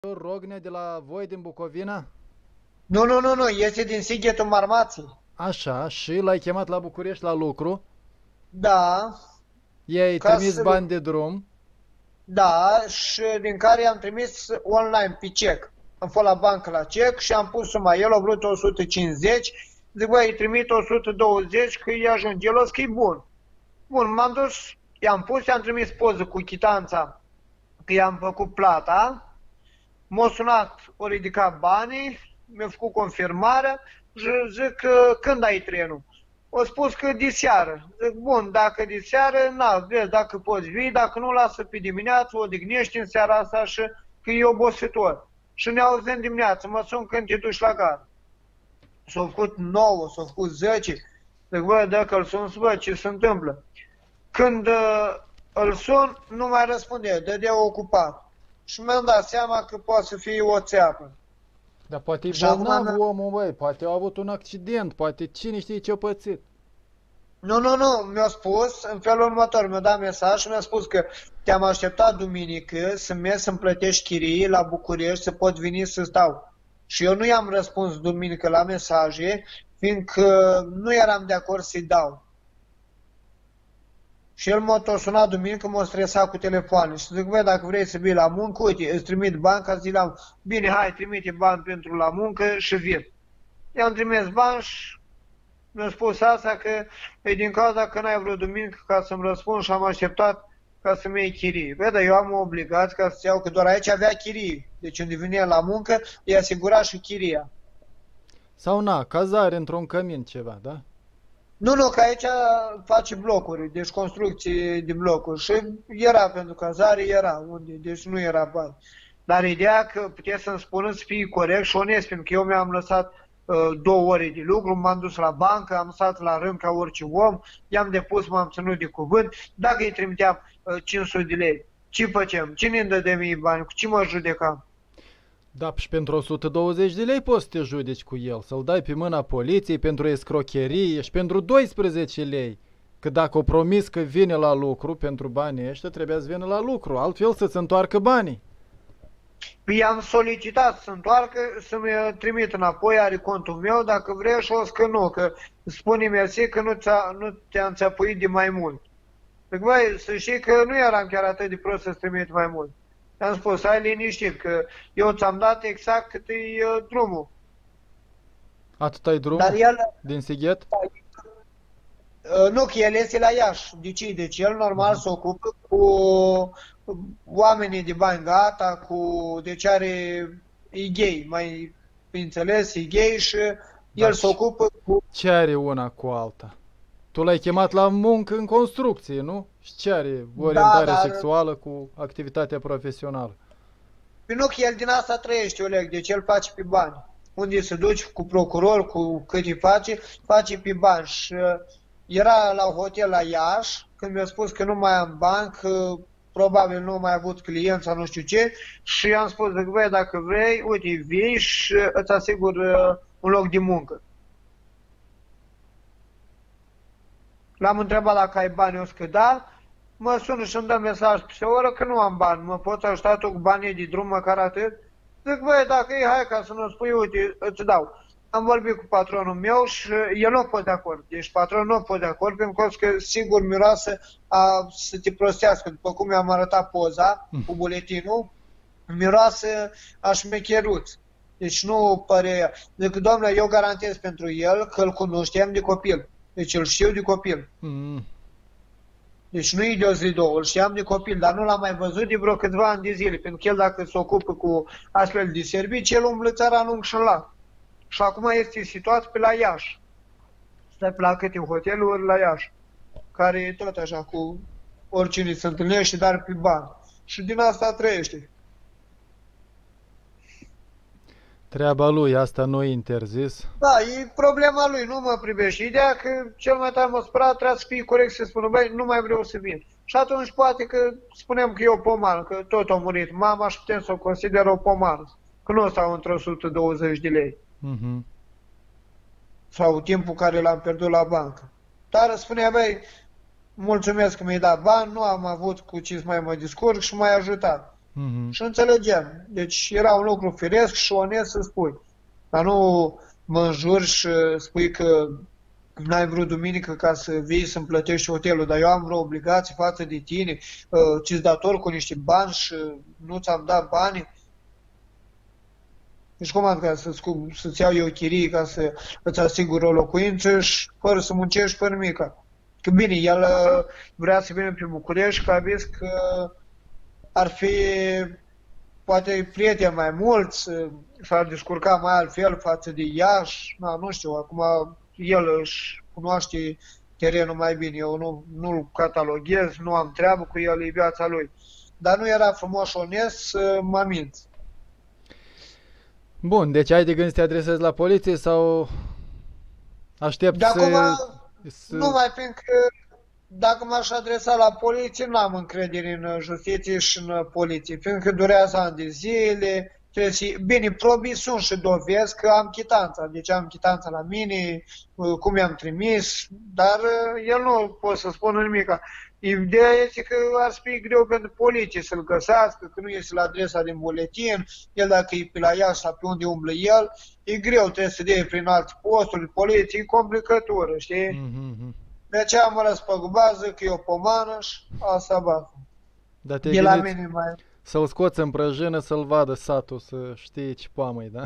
Rogne de la voi din Bucovina? Nu, este din Sighetul Marmației. Așa, și l-ai chemat la București la lucru, Da, i-ai ca trimis să, bani de drum, da, și din care i-am trimis online pe cec. Am fost la bancă la cec și am pus suma. El a vrut 150, zic, băi, îi trimit 120 că îi ajunge. El a zis că e bun. Bun, m-am dus, i-am pus, i-am trimis poză cu chitanța că i-am făcut plata. M-a sunat, o ridicat banii, mi-a făcut confirmarea și zic că când ai trenul? O spus că diseară. Zic, bun, dacă diseară, na, vezi dacă poți vii, dacă nu, lasă pe dimineață, o odihnești în seara asta și că e obositor. Și ne auzim dimineață, mă sun când te duci la gară. S-au făcut 9, s-au făcut 10. Zic, bă, dacă îl sun, bă, ce se întâmplă? Când îl sun, nu mai răspunde, dădea ocupat. Și mi-am dat seama că poate să fie o țeapă. dar poate e Și acum bolnav omul, băi, poate a avut un accident, poate cine știe ce-a pățit. nu, mi-a spus în felul următor, mi-a dat mesaj și mi-a spus că te-am așteptat duminică să mergi să-mi plătești chirii la București, să pot veni să stau. Și eu nu i-am răspuns duminică la mesaje, fiindcă nu eram de acord să-i dau. Și el m-a tot sunat duminică, m-a stresat cu telefoane și zic, băi, dacă vrei să vii la muncă, uite, îți trimit bani, ca să zic, bine, hai, trimite bani pentru la muncă și vin. I-am trimis bani și mi-a spus asta că e din cauza că n-ai vrut duminică ca să-mi răspund și am așteptat ca să-mi iei chirie. Băi, dar eu am obligat ca să iau, că doar aici avea chirie. Deci unde vinea la muncă, îi asigura și chiria. Sau na, cazare într-un cămin ceva, da? Nu, că aici face blocuri, deci construcții de blocuri. Și era pentru cazare, era unde, deci nu era bani. Dar ideea că puteți să-mi spuneți să fie corect și onest, pentru că eu mi-am lăsat 2 ore de lucru, m-am dus la bancă, am stat la rând ca orice om, i-am depus, m-am ținut de cuvânt. Dacă îi trimiteam 500 de lei, ce facem? Cine îmi dă de mie bani? Cu ce mă judecam? Da, și pentru 120 de lei poți să te judeci cu el, să-l dai pe mâna poliției pentru escrocherie și pentru 12 lei. Că dacă o promis că vine la lucru pentru banii ăștia, trebuia să vină la lucru, altfel să-ți întoarcă banii. Păi i-am solicitat să întoarcă, să-mi trimit înapoi, are contul meu, dacă vrei și o să că nu, că spune mersi că nu te-am țăpuit de mai mult. Zic, băi, să știi că nu eram chiar atât de prost să-ți trimit mai mult. I-am spus, ai liniștit, că eu ți-am dat exact cât e drumul. Atât ai drum Dar el, din Sighet? nu, că el este la Iași. De ce? Deci el normal se ocupă cu oamenii de bani gata, deci e gay, mai înțeles, e gay și Dar el se ocupă cu... ce are una cu alta? Tu l-ai chemat la muncă în construcție, nu? Și ce are Da, orientare dar sexuală cu activitatea profesională? păi nu, că el din asta trăiește, Oleg, deci el face pe bani. Unde se duce cu procuror, cu cât îi face pe bani. Și era la hotel la Iași, când mi-a spus că nu mai am bani, că probabil nu mai avut clienți sau nu știu ce, și i-am spus, zic, băi, dacă vrei, uite, vii și îți asigur un loc de muncă. L-am întrebat dacă ai bani, eu zic că da, mă sună și îmi dă mesaj pe oră că nu am bani, mă poți ajuta tu cu banii de drum, măcar atât? Zic, băi, dacă e, hai ca să nu spui, uite, îți dau. Am vorbit cu patronul meu și el nu a fost de acord. Deci patronul nu a fost de acord pentru că sigur miroase să te prostească. După cum i-am arătat poza cu buletinul, miroase a șmecheruț. Deci nu părea. Deci, doamne, eu garantez pentru el că îl cunoșteam de copil. Deci îl știu de copil. Mm. Deci nu e de o zi, două, îl știam de copil, dar nu l-am mai văzut de vreo câțiva ani de zile, pentru că el dacă se ocupă cu astfel de servicii, el umblă țara lung și lat. Și acum este situat pe la Iași. Stă pe la câte hoteluri la Iași, care e tot așa cu oricine se întâlnește, dar pe bani. Și din asta trăiește. Treaba lui, asta nu e interzis. Da, e problema lui, nu mă privește. Ideea că cel mai tare mă spera, trebuie să fie corect să spună, băi, nu mai vreau să vin. Și atunci poate că spunem că e o pomană, că tot a murit mama și putem să o consider o pomană. Că nu o stau între 120 de lei. Mhm. Sau timpul care l-am pierdut la bancă. Dar spunea, băi, mulțumesc că mi-ai dat bani, nu am avut cu ce să mai mă descurc și m-ai ajutat. Și înțelegem. Deci era un lucru firesc și onest să spui. Dar nu mă înjuri și spui că n-ai vrut duminică ca să vii să-mi plătești hotelul, dar eu am vreo obligație față de tine, ți-s dator cu niște bani și nu ți-am dat banii. Deci cum adică să-ți iau eu chirii ca să îți asigur o locuință și fără să muncești, fără nimica. Că bine, el vrea să vină pe București, că a zis că ar fi poate prieteni mai mulți, s-ar descurca mai altfel față de Iași, nu știu, acum el își cunoaște terenul mai bine, eu nu-l cataloghez, nu am treabă cu el, e viața lui. Dar nu era frumos și onest să mă minți. Bun, deci ai de gând să te adresezi la poliție sau aștepți de acum, să... nu mai fiindcă dacă m-aș adresa la poliție, nu am încredere în justiție și în poliție, fiindcă durează ani de zile, bine, probii sunt și dovezi că am chitanța, deci am chitanța la mine, cum i-am trimis, dar el nu pot să spună nimic. Ideea este că ar fi greu pentru poliție să-l găsească, că nu este la adresa din buletin, el dacă e pe la Iași sau pe unde umblă el, e greu, trebuie să dea prin alți posturi, poliție, e complicătură, știi? De aceea mă răspăgubează că e o pomană și asta bată. Dar te la mine mai... Să-l scoți în prăjină, să-l vadă satul, să știe ce poamă-i, da?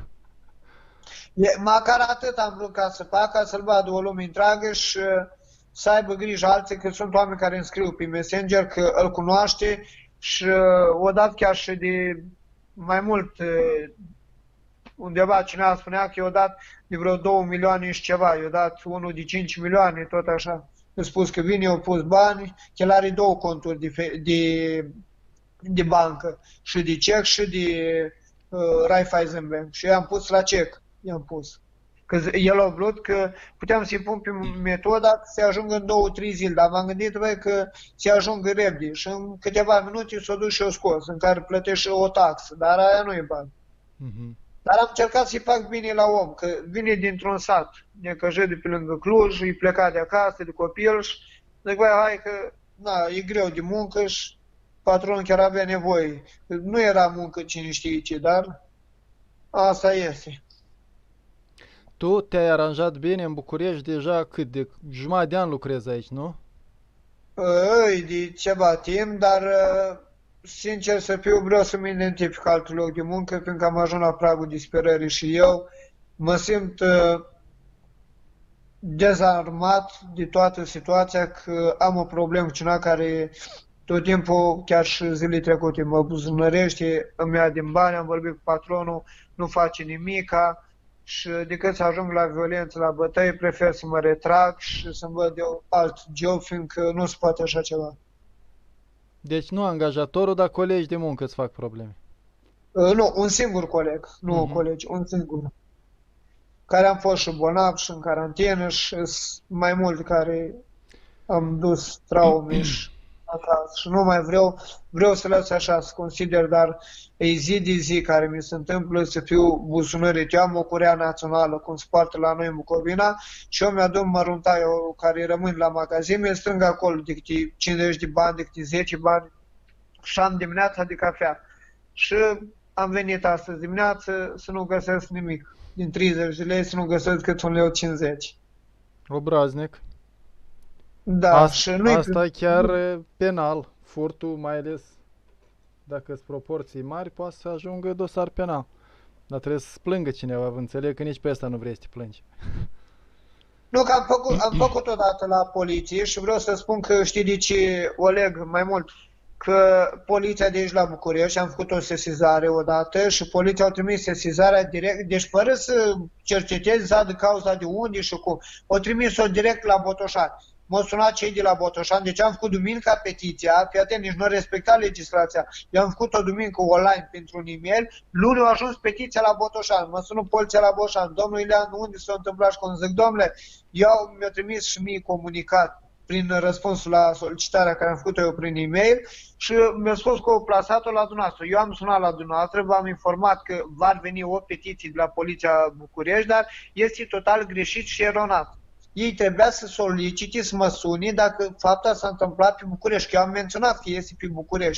Măcar atât am vrut ca să fac, ca să-l vadă o lume întreagă și să aibă grijă alții, că sunt oameni care îmi scriu pe Messenger că îl cunoaște și o dat chiar și de mai mult, undeva cineva spunea că i-o dat de vreo 2 milioane și ceva, i-o dat unul de 5 milioane, tot așa. I-a spus că vine, i-a pus bani, că el are 2 conturi de bancă, și de cec și de Raiffeisenbank. Și i-am pus la cec, i-am pus. Că el a vrut că puteam să-i pun pe metoda să se ajungă în 2-3 zile, dar m-am gândit că se ajungă repede și în câteva minute s-o dus și o scos, în care plătește o taxă, dar aia nu e bani. Dar am încercat să-i fac bine la om, că vine dintr-un sat, necăjit de pe lângă Cluj, e plecat de acasă, de copil și zic, băi, hai că e greu de muncă și patronul chiar avea nevoie. Nu era muncă cine știe ce, dar asta este. Tu te-ai aranjat bine în București deja cât de jumătate de an lucrezi aici, nu? De ceva timp, dar sincer să fiu, vreau să-mi identific alt loc de muncă, fiindcă am ajuns la pragul disperării și eu mă simt dezarmat de toată situația, că am o problemă cu cineva care tot timpul, chiar și zilele trecute, mă buzunărește, îmi ia din bani, am vorbit cu patronul, nu face nimica și decât să ajung la violență, la bătăi, prefer să mă retrag și să-mi văd eu alt job, fiindcă nu se poate așa ceva. Deci nu angajatorul, dar colegi de muncă îți fac probleme. Nu, un singur coleg, nu colegi, un singur. Care am fost și bolnav și în carantină și mai mult care am dus traume și acasă. Și nu mai vreau să las așa, să consider, dar e zi de zi care mi se întâmplă să fiu buzunărit. Eu am o curea națională, cum se poartă la noi în Bucovina, și eu mi-adun măruntaiul care rămân la magazin, mi-l strâng acolo de câte 50 de bani, de câte 10 bani și am dimineața de cafea. Și am venit astăzi dimineață să nu găsesc nimic. Din 30 de lei să nu găsesc cât 1,50 lei. Obraznic. Da, asta e chiar penal. Furtul, mai ales dacă sunt proporții mari, poate să ajungă dosar penal. Dar trebuie să plângă cineva, înțeleg că nici pe asta nu vrei să te plângi. Nu, că am făcut odată la poliție și vreau să spun că știi de ce o leg mai mult. Că poliția de aici la București, am făcut o sesizare odată și poliția a trimis sesizarea direct, deci fără să cerceteze, să adă cauza de unde și cum. O trimis-o direct la Botoșani. M-au sunat cei de la Botoșani, deci am făcut duminica petiția, fii atent, nici nu respecta legislația. Eu am făcut-o duminică online pentru un e-mail, luni a ajuns petiția la Botoșani, mă sună poliția la Botoșani, domnul Ilean, unde s-a întâmplat și cum zic, domnule, mi-a trimis și mie comunicat prin răspunsul la solicitarea care am făcut-o eu prin e-mail și mi-a spus că au plasat-o la dumneavoastră. Eu am sunat la dumneavoastră, v-am informat că va veni o petiție de la Poliția București, dar este total greșit și eronat. Ei trebuia să solicite, să mă suni dacă fapta s-a întâmplat pe București, că eu am menționat că este pe București.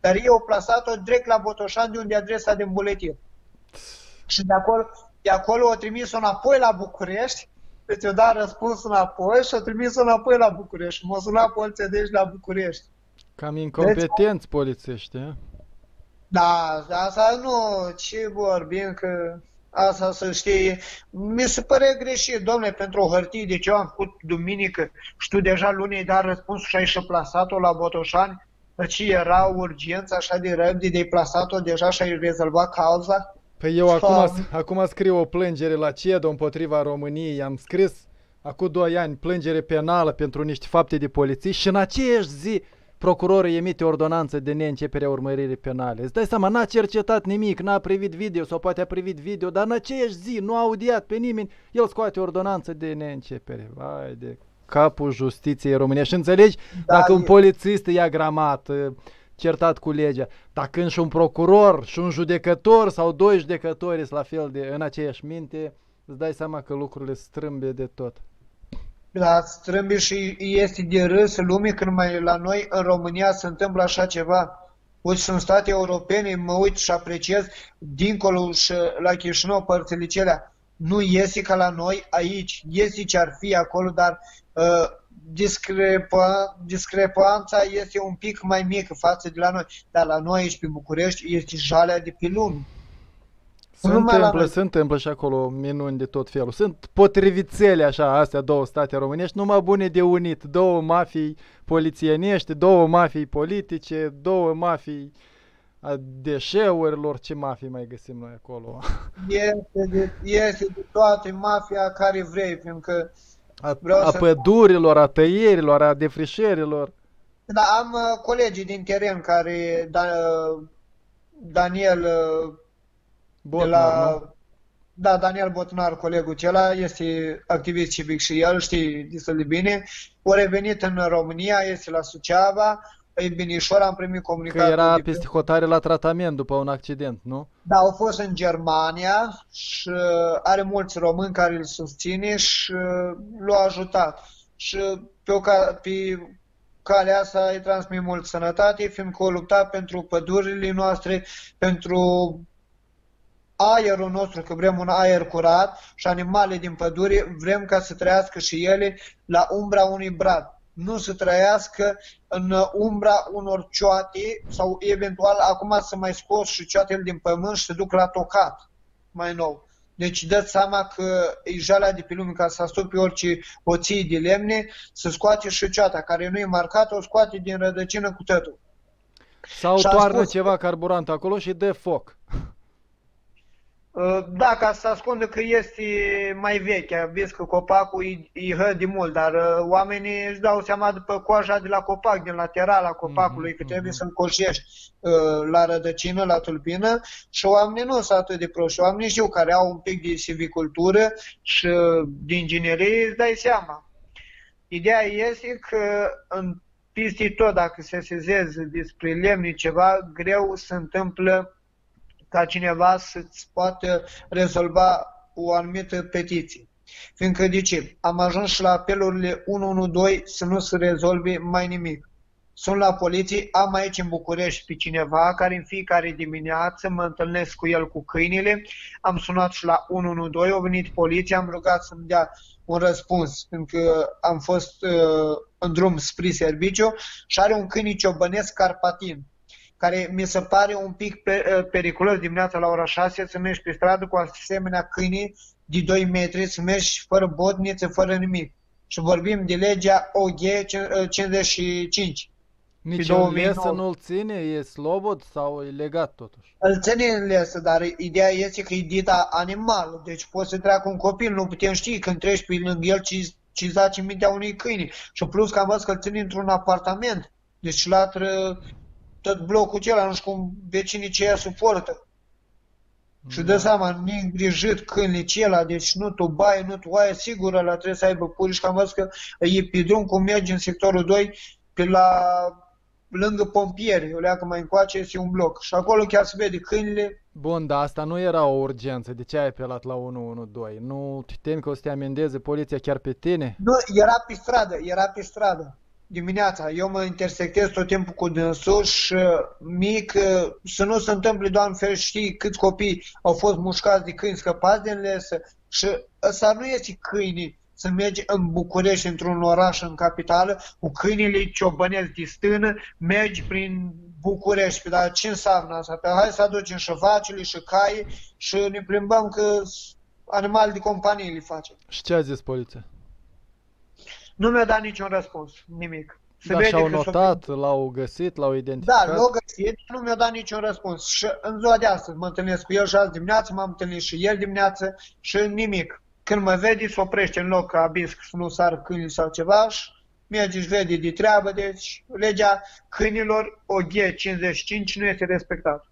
dar ei au plasat-o direct la Botoșani, de unde e adresa din buletin. Și de acolo au trimis-o înapoi la București, deci o dat răspuns înapoi și au trimis-o înapoi la București. M-a sunat poliția de aici la București. Cam incompetenți polițiști, a? Da, asta nu, ce vorbim, că asta să știi, mi se pare greșit, domnule, pentru o hârtie, deci eu am făcut duminică, știu deja luni, dar răspunsul și ai și plasat-o la Botoșani, deci era urgență așa de repede, de-ai plasat-o deja și ai rezolvat cauza. Păi eu acum scriu o plângere la CEDO împotriva României, am scris acum 2 ani plângere penală pentru niște fapte de polițiști și în aceeași zi procurorul emite ordonanță de neîncepere a urmăririi penale. Îți dai seama, n-a cercetat nimic, n-a privit video sau poate a privit video, dar în aceeași zi nu a audiat pe nimeni, el scoate ordonanță de neîncepere. Vai de capul justiției România. Și înțelegi, dacă un polițist e agramat, certat cu legea, dar când și un procuror și un judecător sau 2 judecători sunt la fel de în aceeași minte, îți dai seama că lucrurile strâmbe de tot. Da, strâmbi și este de râs lumii când mai la noi în România se întâmplă așa ceva. Uite, sunt state europene, mă uit și apreciez dincolo și la Chișinău, părțile celea. Nu iese ca la noi aici, iese ce ar fi acolo, dar discrepanța este un pic mai mică față de la noi. Dar la noi aici pe București este jalea de pe lume. Se întâmplă și acolo minuni de tot felul. Sunt potrivițele așa, astea 2 state românești, numai bune de unit. 2 mafii polițienești, 2 mafii politice, 2 mafii a deșeurilor. Ce mafii mai găsim noi acolo? Este de toate mafia care vrei, fiindcă a pădurilor, a tăierilor, a defrișărilor. Da, am colegii din teren care Daniel Botnar, da, Daniel Botnar, colegul acela, este activist civic și el știe destul de bine. O revenit în România, este la Suceava, e binișor, am primit comunicatul. Că era peste hotare la tratament după un accident, nu? Da, au fost în Germania și are mulți români care îl susține și l-au ajutat. Și pe calea asta îi transmit mult sănătate, fiindcă o luptat pentru pădurile noastre, pentru aerul nostru, că vrem un aer curat și animale din pădure, vrem ca să trăiască și ele la umbra unui brad. Nu să trăiască în umbra unor cioate sau eventual acum să mai scos și cioatele din pământ și să duc la tocat mai nou. Deci dați seama că e jalea de pe lume ca să astupe orice oții de lemne, să scoate și cioata care nu e marcată, o scoate din rădăcină cu tătul. Sau toarnă ceva carburant acolo și dă foc. Da, ca să se ascundă că este mai veche, vezi că copacul e hăd mult, dar oamenii își dau seama după coaja de la copac, din laterala copacului, că trebuie să-l coșești la rădăcină, la tulpină și oamenii nu sunt atât de proști. Oamenii știu care au un pic de silvicultură și de inginerie, îți dai seama. Ideea este că în peste tot, dacă se sezeze despre lemne ceva, greu se întâmplă ca cineva să-ți poată rezolva o anumită petiție. Fiindcă, de ce? Am ajuns și la apelurile 112 să nu se rezolve mai nimic. Sunt la poliție, am aici în București pe cineva care în fiecare dimineață mă întâlnesc cu el cu câinile, am sunat și la 112, a venit poliția, am rugat să-mi dea un răspuns, fiindcă am fost în drum spre serviciu și are un câine ciobănesc carpatin, care mi se pare un pic periculos dimineața la ora 6 să mergi pe stradă cu asemenea câini de 2 metri, să mergi fără botniță, fără nimic. Și vorbim de legea OG 55. Nici un lesă nu-l ține? E slobod sau e legat totuși? Îl ține în lesă, dar ideea este că e dita animal. Deci poți să treacă un copil, nu putem ști când treci pe lângă el ce zace mintea unui câine. Și plus că am văzut că îl ține într-un apartament. Deci latră tot blocul acela, nu știu cum vecinii ce ea suportă. Și dă seama, neîngrijit câinele acela, deci nu tu bai, nu tu aia, sigur ăla trebuie să aibă purici, că am văzut că e pe drum cum mergi în sectorul 2, pe lângă pompieri, o leacă mai încoace, este un bloc. Și acolo chiar se vede câinele. Bun, dar asta nu era o urgență, de ce ai apelat la 112? Nu te temi că o să te amendeze poliția chiar pe tine? Nu, era pe stradă. dimineața. Eu mă intersectez tot timpul cu dânsul și mic, să nu se întâmple, Doamne ferește, știi câți copii au fost mușcați de câini scăpați din lesă și ăsta nu este câinii să mergi în București, într-un oraș, în capitală, cu câinile ciobănesc de stână, mergi prin București, dar ce înseamnă asta? Pe hai să aducem și vacile și cai și ne plimbăm că animale de companie le facem. Și ce a zis poliția? Nu mi-a dat niciun răspuns, nimic. Da, și-au notat, l-au găsit, l-au identificat? Da, l-au găsit, nu mi-a dat niciun răspuns. Și în ziua de astăzi mă întâlnesc cu el și azi dimineață, m-am întâlnit și ieri dimineață și nimic. Când mă vede, se oprește în loc ca bisc să nu sară câinii sau ceva și merge și vede de treabă. Deci legea câinilor OG55 nu este respectată.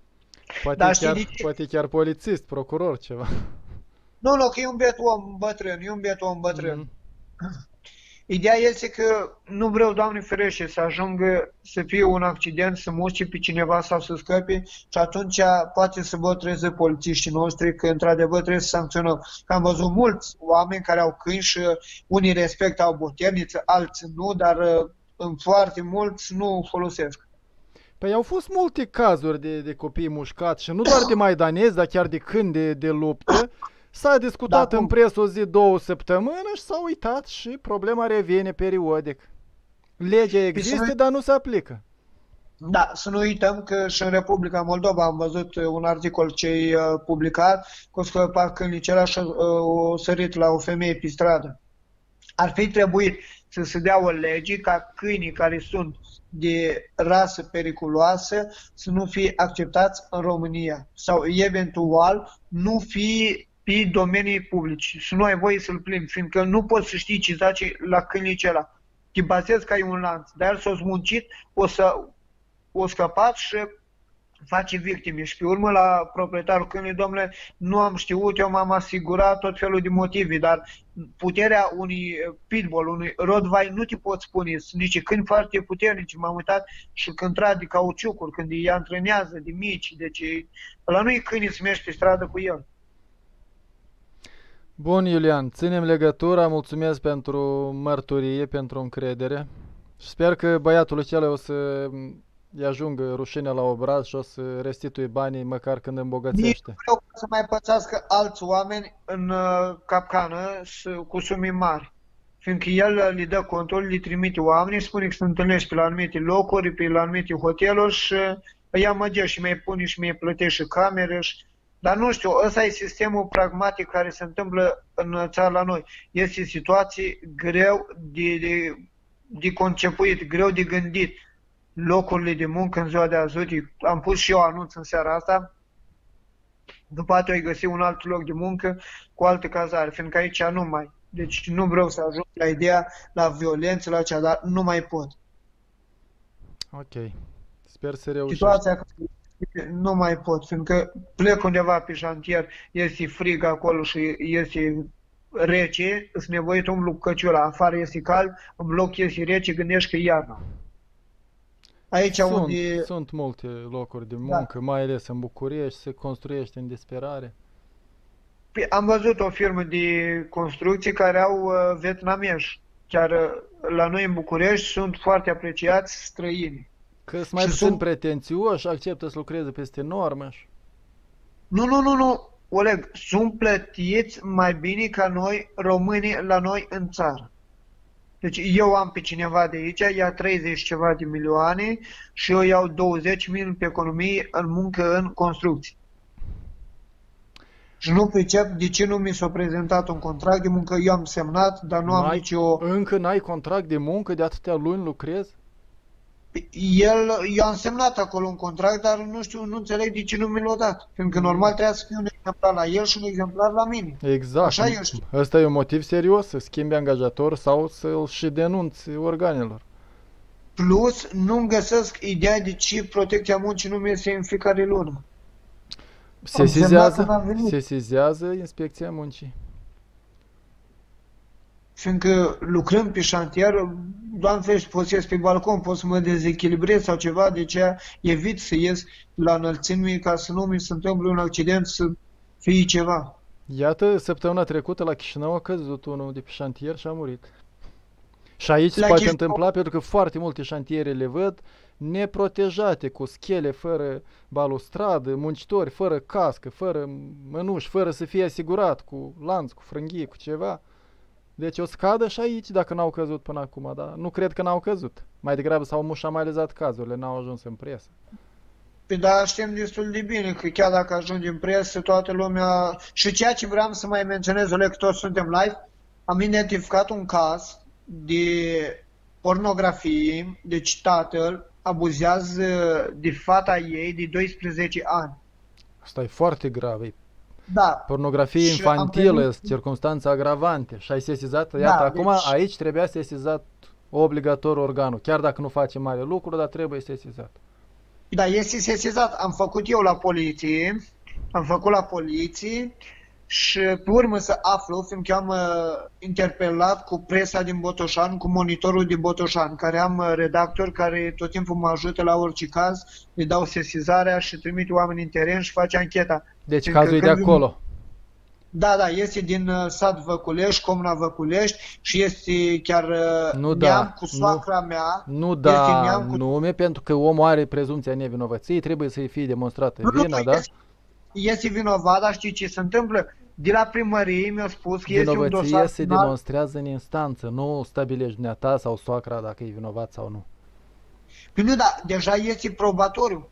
Poate chiar polițist, procuror, ceva. Nu, că e un biet om bătrân, Ideea este că nu vreau, Doamne ferește, să ajungă să fie un accident, să muște pe cineva sau să scape și atunci poate să bătreze polițiștii noștri că într-adevăr trebuie să sancționăm. Că am văzut mulți oameni care au câini și unii respectă, au boterniță, alții nu, dar în foarte mulți nu folosesc. Păi au fost multe cazuri de copii mușcați și nu doar de maidanezi, dar chiar de câini de luptă. S-a discutat în presă o zi, 2 săptămâni și s-a uitat și problema revine periodic. Legea există, dar nu se aplică. Da, să nu uităm că și în Republica Moldova am văzut un articol ce-i publicat, că o scăpat câinii și o sărit la o femeie pe stradă. Ar fi trebuit să se dea o lege ca câinii care sunt de rasă periculoasă să nu fie acceptați în România sau eventual nu fi pe domenii publici, să nu ai voie să-l plimbi, fiindcă nu poți să știi ce zace la câinii acela. Te bazezi că ai un lanț, dar s-o smuncit, o scăpat și face victime. Și pe urmă la proprietarul câinii, domnule, nu am știut, eu m-am asigurat, tot felul de motive, dar puterea unui pitbull, unui rottweiler, nu te pot spune, sunt niște câini foarte puternici, m-am uitat și când trag de cauciucuri, când îi antrenează de mici, deci ăla nu e câinii să mergi pe stradă cu el. Bun, Iulian, ținem legătura, mulțumesc pentru mărturie, pentru încredere și sper că băiatul acela o să-i ajungă rușinea la obraz și o să restituie banii măcar când îmbogățește. Nici vreau să mai pățească alți oameni în capcană cu sume mari, fiindcă el le dă contul, le trimite oamenii, spune că se întâlnește pe la anumite locuri, pe la anumite hoteluri și îi amăgește și mi-i pune și mi-i plătește camere și... Dar nu știu, ăsta e sistemul pragmatic care se întâmplă în țară la noi. Este situație greu de concepuit, greu de gândit. Locurile de muncă în ziua de azi, am pus și eu anunț în seara asta, după aceea ai găsi un alt loc de muncă cu alte cazare, fiindcă aici nu mai. Deci nu vreau să ajung la ideea, la violență, la cea, dar nu mai pot. Ok. Sper să reușești. Situația nu mai pot, fiindcă plec undeva pe șantier, este frig acolo și este rece, îți nevoit umblu cu căciula, afară este cald, în bloc este rece, gândești că e iarna. Aici sunt multe locuri de muncă, mai ales în București, se construiește în disperare. Am văzut o firmă de construcții care au vietnamezi, chiar la noi în București sunt foarte apreciați străini. Că sunt mai puțin pretențioși, acceptă să lucreze peste normă. Nu, Oleg, sunt plătiți mai bine ca noi, românii, la noi în țară. Deci eu am pe cineva de aici, ia 30 ceva de milioane și eu iau 20 milioane pe economie în muncă în construcții. Și nu pricep de ce nu mi s-a prezentat un contract de muncă, eu am semnat, dar nu am nicio... Încă n-ai contract de muncă, de atâtea luni lucrezi? Eu am semnat acolo un contract, dar nu înțeleg de ce nu mi l-a dat. Pentru că normal trebuia să fie un exemplar la el și un exemplar la mine. Exact. Așa eu știu. Ăsta e un motiv serios, să schimbi angajator sau să-l și denunți organelor. Plus, nu-mi găsesc ideea de ce protecția muncii nu merge în fiecare lună. Sesizează Inspecția Muncii. Fiindcă lucrăm pe șantier, Doamne ferește, pot să ies pe balcon, pot să mă dezechilibrez sau ceva, de aceea evit să ies la înălțimi ca să nu mi se întâmple un accident, să fie ceva. Iată, săptămâna trecută la Chișinău a căzut unul de pe șantier și a murit. Și aici se La poate chestia- întâmpla pentru că foarte multe șantiere le văd neprotejate, cu schele fără balustradă, muncitori fără cască, fără mănuși, fără să fie asigurat, cu lanț, cu frânghie, cu ceva. Deci o scadă și aici dacă n-au căzut până acum, dar nu cred că n-au căzut. Mai degrabă s-au mușamalizat cazurile, n-au ajuns în presă. Păi da, știm destul de bine că chiar dacă ajungi în presă, toată lumea... Și ceea ce vreau să mai menționez, Oleg, că toți suntem live, am identificat un caz de pornografie, deci tatăl abuzează de fata ei de 12 ani. Asta e foarte grav, e Da. pornografie Și am infantilă, venit- circunstanțe agravante. Și ai sesizat, Da, iată, acum deci- aici trebuia sesizat obligatoriu organul. Chiar dacă nu face mare lucru, dar trebuie sesizat. Da, este sesizat. Am făcut eu la poliție, am făcut la poliție și pe urmă să aflu, fiindcă am interpelat cu presa din Botoșani, cu monitorul din Botoșani, care am redactori care tot timpul mă ajută la orice caz, îi dau sesizarea și trimit oameni în teren și face ancheta. Deci Fiindcă cazul e de când- acolo. Da, da, este din sat Văculești, comuna Văculești și este chiar Nu, neam da, cu soacra mea. Nu Este da neam cu- nume, pentru că omul are prezumția nevinovăției, trebuie să-i fie demonstrată Nu, vina, nu, da? este vinovat, dar știi ce se întâmplă? De la primărie mi-a spus că este un Vinovăția dosar se penal. demonstrează în instanță, nu stabilești dumneata sau soacra dacă e vinovat sau nu. Păi nu, da, deja este probatoriu.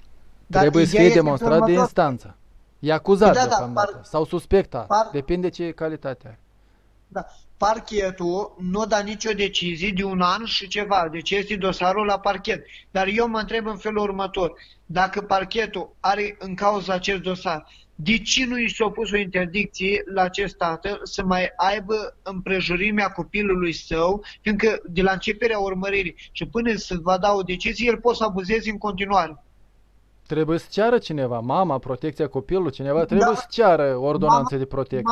Dar Trebuie să ideea fie este demonstrat de următor. instanță. E acuzat Da, da, deocamdată, sau suspectat, par- depinde ce calitate are. Da. Parchetul nu da nicio decizie de un an și ceva, deci este dosarul la parchet. Dar eu mă întreb în felul următor, dacă parchetul are în cauză acest dosar, de ce nu i s-a pus o interdicție la acest tată să mai aibă împrejurimea copilului său, fiindcă de la începerea urmăririi și până să va da o decizie, el poate să abuzeze în continuare. Trebuie să ceară cineva, mama, protecția copilului, cineva trebuie Da. să ceară ordonanțe de protecție.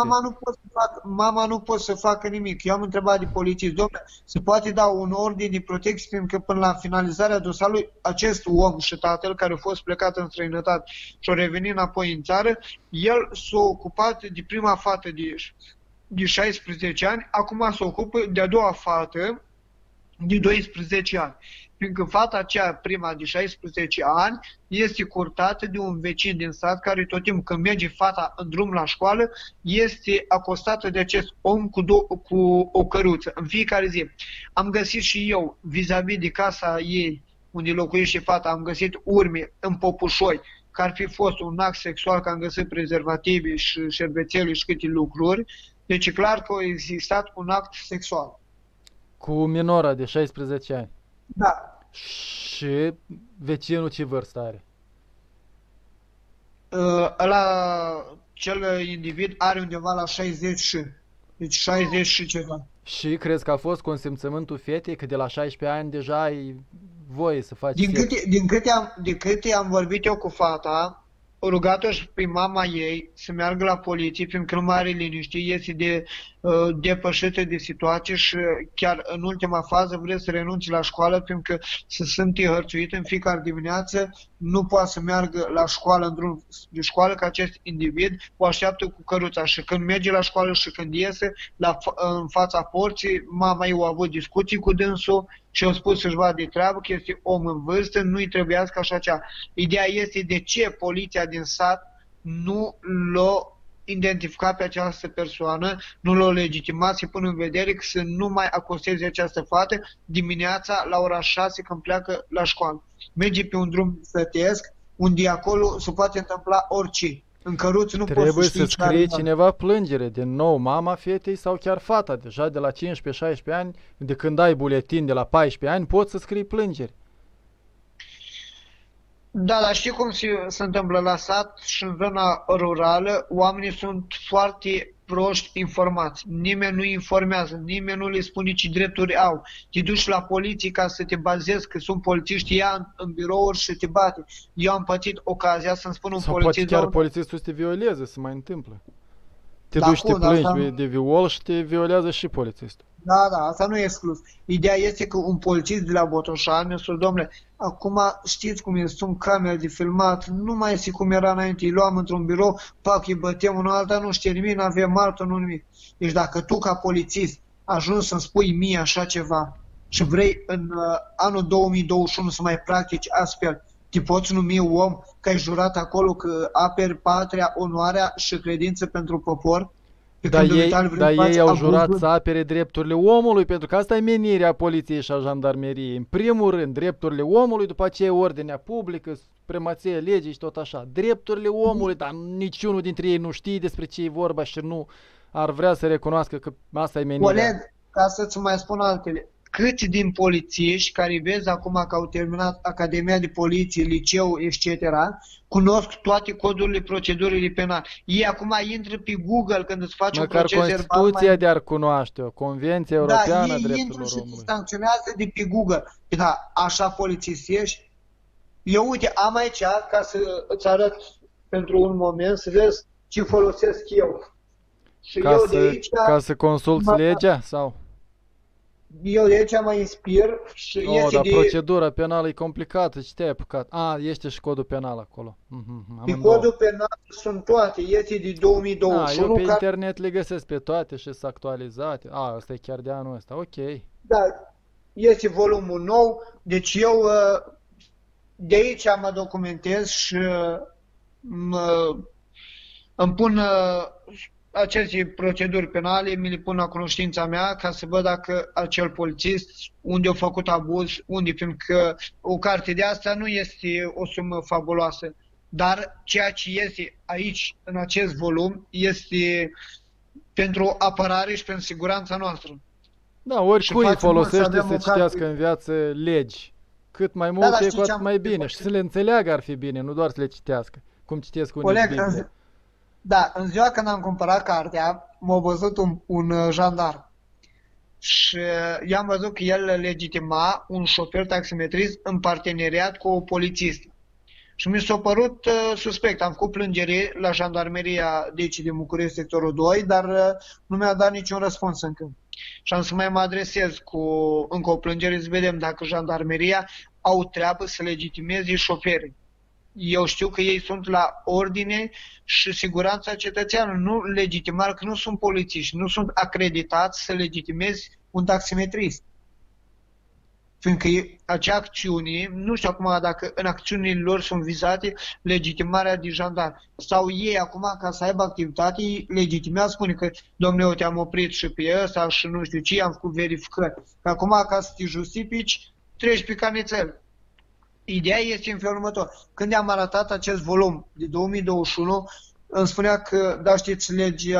Mama nu poate să facă nimic. Eu am întrebat de poliție, domnule, se poate da un ordin de protecție, pentru că până la finalizarea dosarului, acest om și tatăl care a fost plecat în străinătate și a revenit înapoi în țară, el s-a ocupat de prima fată de 16 ani, acum se ocupă de a doua fată de 12 ani. Fiindcă fata aceea, prima de 16 ani, este curtată de un vecin din sat care tot timpul când merge fata în drum la școală, este acostată de acest om cu o căruță în fiecare zi. Am găsit și eu, vis-a-vis de casa ei, unde locuiește fata, am găsit urme în popușoi, că ar fi fost un act sexual, că am găsit prezervative și șervețele și câte lucruri. Deci e clar că a existat un act sexual. Cu minora de 16 ani. Da. Și vecinul ce vârstă are? Cel individ are undeva la 60 și. Deci 60 și ceva. Și crezi că a fost consimțământul fetei că de la 16 ani deja ai voie să faci sex? Din câte am vorbit eu cu fata, o rugat-o și pe mama ei să meargă la poliție, fiindcă nu mai are liniște, este depășită de situație și chiar în ultima fază vrea să renunțe la școală, fiindcă se simte hărțuit în fiecare dimineață, nu poate să meargă la școală în drum de școală, că acest individ o așteaptă cu căruța și când merge la școală și când iese în fața porții, mama ei a avut discuții cu dânsul și a spus să-și vadă de treabă, că este om în vârstă, nu-i trebuiască așa cea. Ideea este de ce poliția din sat nu l-a identificat pe această persoană, nu l-a legitimat să pună în vedere că să nu mai acosteze această fată dimineața la ora 6 când pleacă la școală. Merge pe un drum sătesc, unde acolo se poate întâmpla orice. În căruț nu poți Trebuie să știi să scrie cineva plângere, din nou mama fetei sau chiar fata, deja de la 15-16 ani, de când ai buletin de la 14 ani, poți să scrii plângeri. Da, dar știi cum se întâmplă la sat și în zona rurală? Oamenii sunt foarte proști informați. Nimeni nu informează, nimeni nu le spune ce drepturi au. Te duci la poliție ca să te bazezi că sunt polițiști, ia în birouri și te bate. Eu am pățit ocazia să-mi spun un Sau polițist... poate chiar polițistul să te violeze, se mai întâmplă. Te Da, duci, te cu, dar plângi asta- de viol și te violează și polițistul. Da, da, asta nu e exclus. Ideea este că un polițist de la Botoșani mi-a spus, domnule, acum știți cum e, sunt camere de filmat, nu mai este cum era înainte, îi luam într-un birou, pac, îi băteam unul alta, nu știe nimic, nu avem martă, nu nimic. Deci dacă tu ca polițist ajuns să-mi spui mie așa ceva și vrei în anul 2021 să mai practici astfel, te poți numi om că ai jurat acolo că aperi patria, onoarea și credință pentru popor? Dar ei au jurat să apere drepturile omului, pentru că asta e menirea poliției și a jandarmeriei. În primul rând, drepturile omului, după aceea ordinea publică, supremația legii și tot așa. Drepturile omului, dar niciunul dintre ei nu știe despre ce e vorba și nu ar vrea să recunoască că asta e menirea. Coleg, ca să-ți mai spun altele, câți din polițiști care vezi acum că au terminat Academia de Poliție, liceu, etc., cunosc toate codurile, procedurile penale. Ei acum intră pe Google când îți faci un proces verbal. Măcar Constituția de-ar cunoaște-o, Convenția Europeană a Drepturilor Omului. Da, ei intră și te sancționează de pe Google. Da, așa polițist ești? Eu, uite, am aici, ca să îți arăt pentru un moment, să vezi ce folosesc eu. Și ca să consulți legea sau? Eu de aici mă inspir și dar procedura penală e complicată, ce te-ai apucat? Este și codul penal acolo. Pe codul penal sunt toate, este de 2021. Eu pe internet le găsesc pe toate și sunt actualizate. Asta e chiar de anul ăsta, ok. Da, este volumul nou, deci eu de aici mă documentez și îmi pun aceste proceduri penale, mi le pun la cunoștința mea ca să văd dacă acel polițist, unde a făcut abuz, unde, fiindcă o carte de asta nu este o sumă fabuloasă, dar ceea ce este aici, în acest volum, este pentru apărare și pentru siguranța noastră. Da, oricui îi folosește să citească în viață legi. Cât mai multe, cu atât mai bine. Și să le înțeleagă ar fi bine, nu doar să le citească, cum citesc unii Biblie. Da, în ziua când am cumpărat cartea, m-a văzut un jandarm și i-am văzut că el legitima un șofer taximetrist în parteneriat cu o polițistă. Și mi s-a părut suspect. Am făcut plângere la jandarmeria de aici din București, sectorul 2, dar nu mi-a dat niciun răspuns încă. Și am să mai mă adresez încă o plângere să vedem dacă jandarmeria au treabă să legitimeze șoferii. Eu știu că ei sunt la ordine și siguranța cetățeanului, nu legitimare, că nu sunt polițiști, nu sunt acreditați să legitimezi un taximetrist. Fiindcă acea acțiune, nu știu acum dacă în acțiunile lor sunt vizate legitimarea de jandarm. Sau ei acum, ca să aibă activitate, legitimează, spune că, domnule, eu te-am oprit și pe ăsta și nu știu ce, am făcut verificări. Că acum, ca să te justifici, treci pe canițel. Ideea este în felul următor. Când am arătat acest volum de 2021, îmi spunea că, da, știți,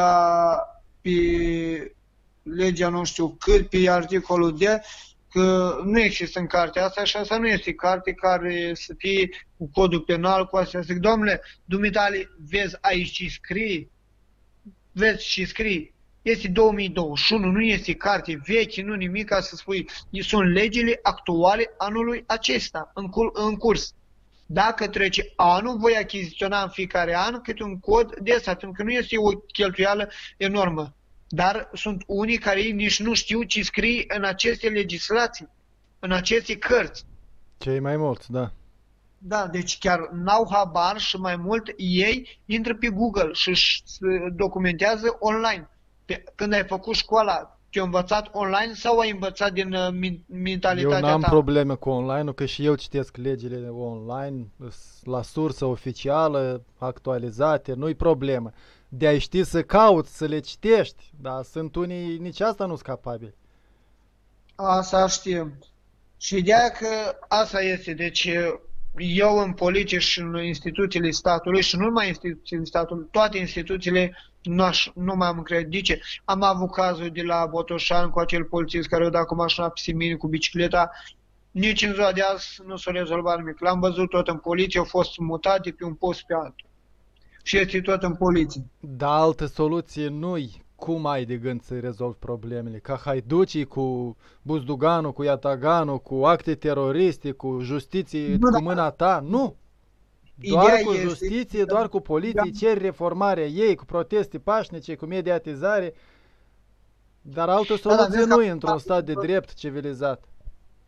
legea nu știu cât, pe articolul de, că nu există în cartea asta și asta nu este carte care să fie cu codul penal, cu astea. Zic, domnule, dumitale, vezi aici ce scrie? Vezi ce scrie? Este 2021, nu este carte veche, nu nimic, ca să spui, sunt legile actuale anului acesta, în curs. Dacă trece anul, voi achiziționa în fiecare an câte un cod de ăsta, pentru că nu este o cheltuială enormă. Dar sunt unii care nici nu știu ce scrie în aceste legislații, în aceste cărți. Cei mai mulți, da. Da, deci chiar n-au habar și mai mult ei intră pe Google și își documentează online. Când ai făcut școala, te-ai învățat online sau ai învățat din mentalitatea ta? Eu n-am probleme cu online-ul, că și eu citesc legile online, la sursă oficială, actualizate, nu-i problemă. De a ști să cauți, să le citești, dar sunt unii, nici asta nu-s capabili. Asta știm. Și ideea că asta este, deci eu în poliție și în instituțiile statului și nu numai instituțiile statului, toate instituțiile nu mai am încredere. Am avut cazul de la Botoșan cu acel polițist care a dat cu mașina pe Simini cu bicicleta. Nici în ziua de azi nu s-a rezolvat nimic. L-am văzut tot în poliție, au fost mutat de pe un post pe altul. Și este tot în poliție. Dar altă soluție nu-i. Cum ai de gând să rezolvi problemele? Ca haiducii cu Buzduganul, cu Iataganul, cu acte teroriste, cu justiție cu mâna ta? Nu! Doar cu justiție, doar cu poliție, ceri reformarea ei, cu proteste pașnice, cu mediatizare. Dar altă soluție nu e într-un stat de drept civilizat.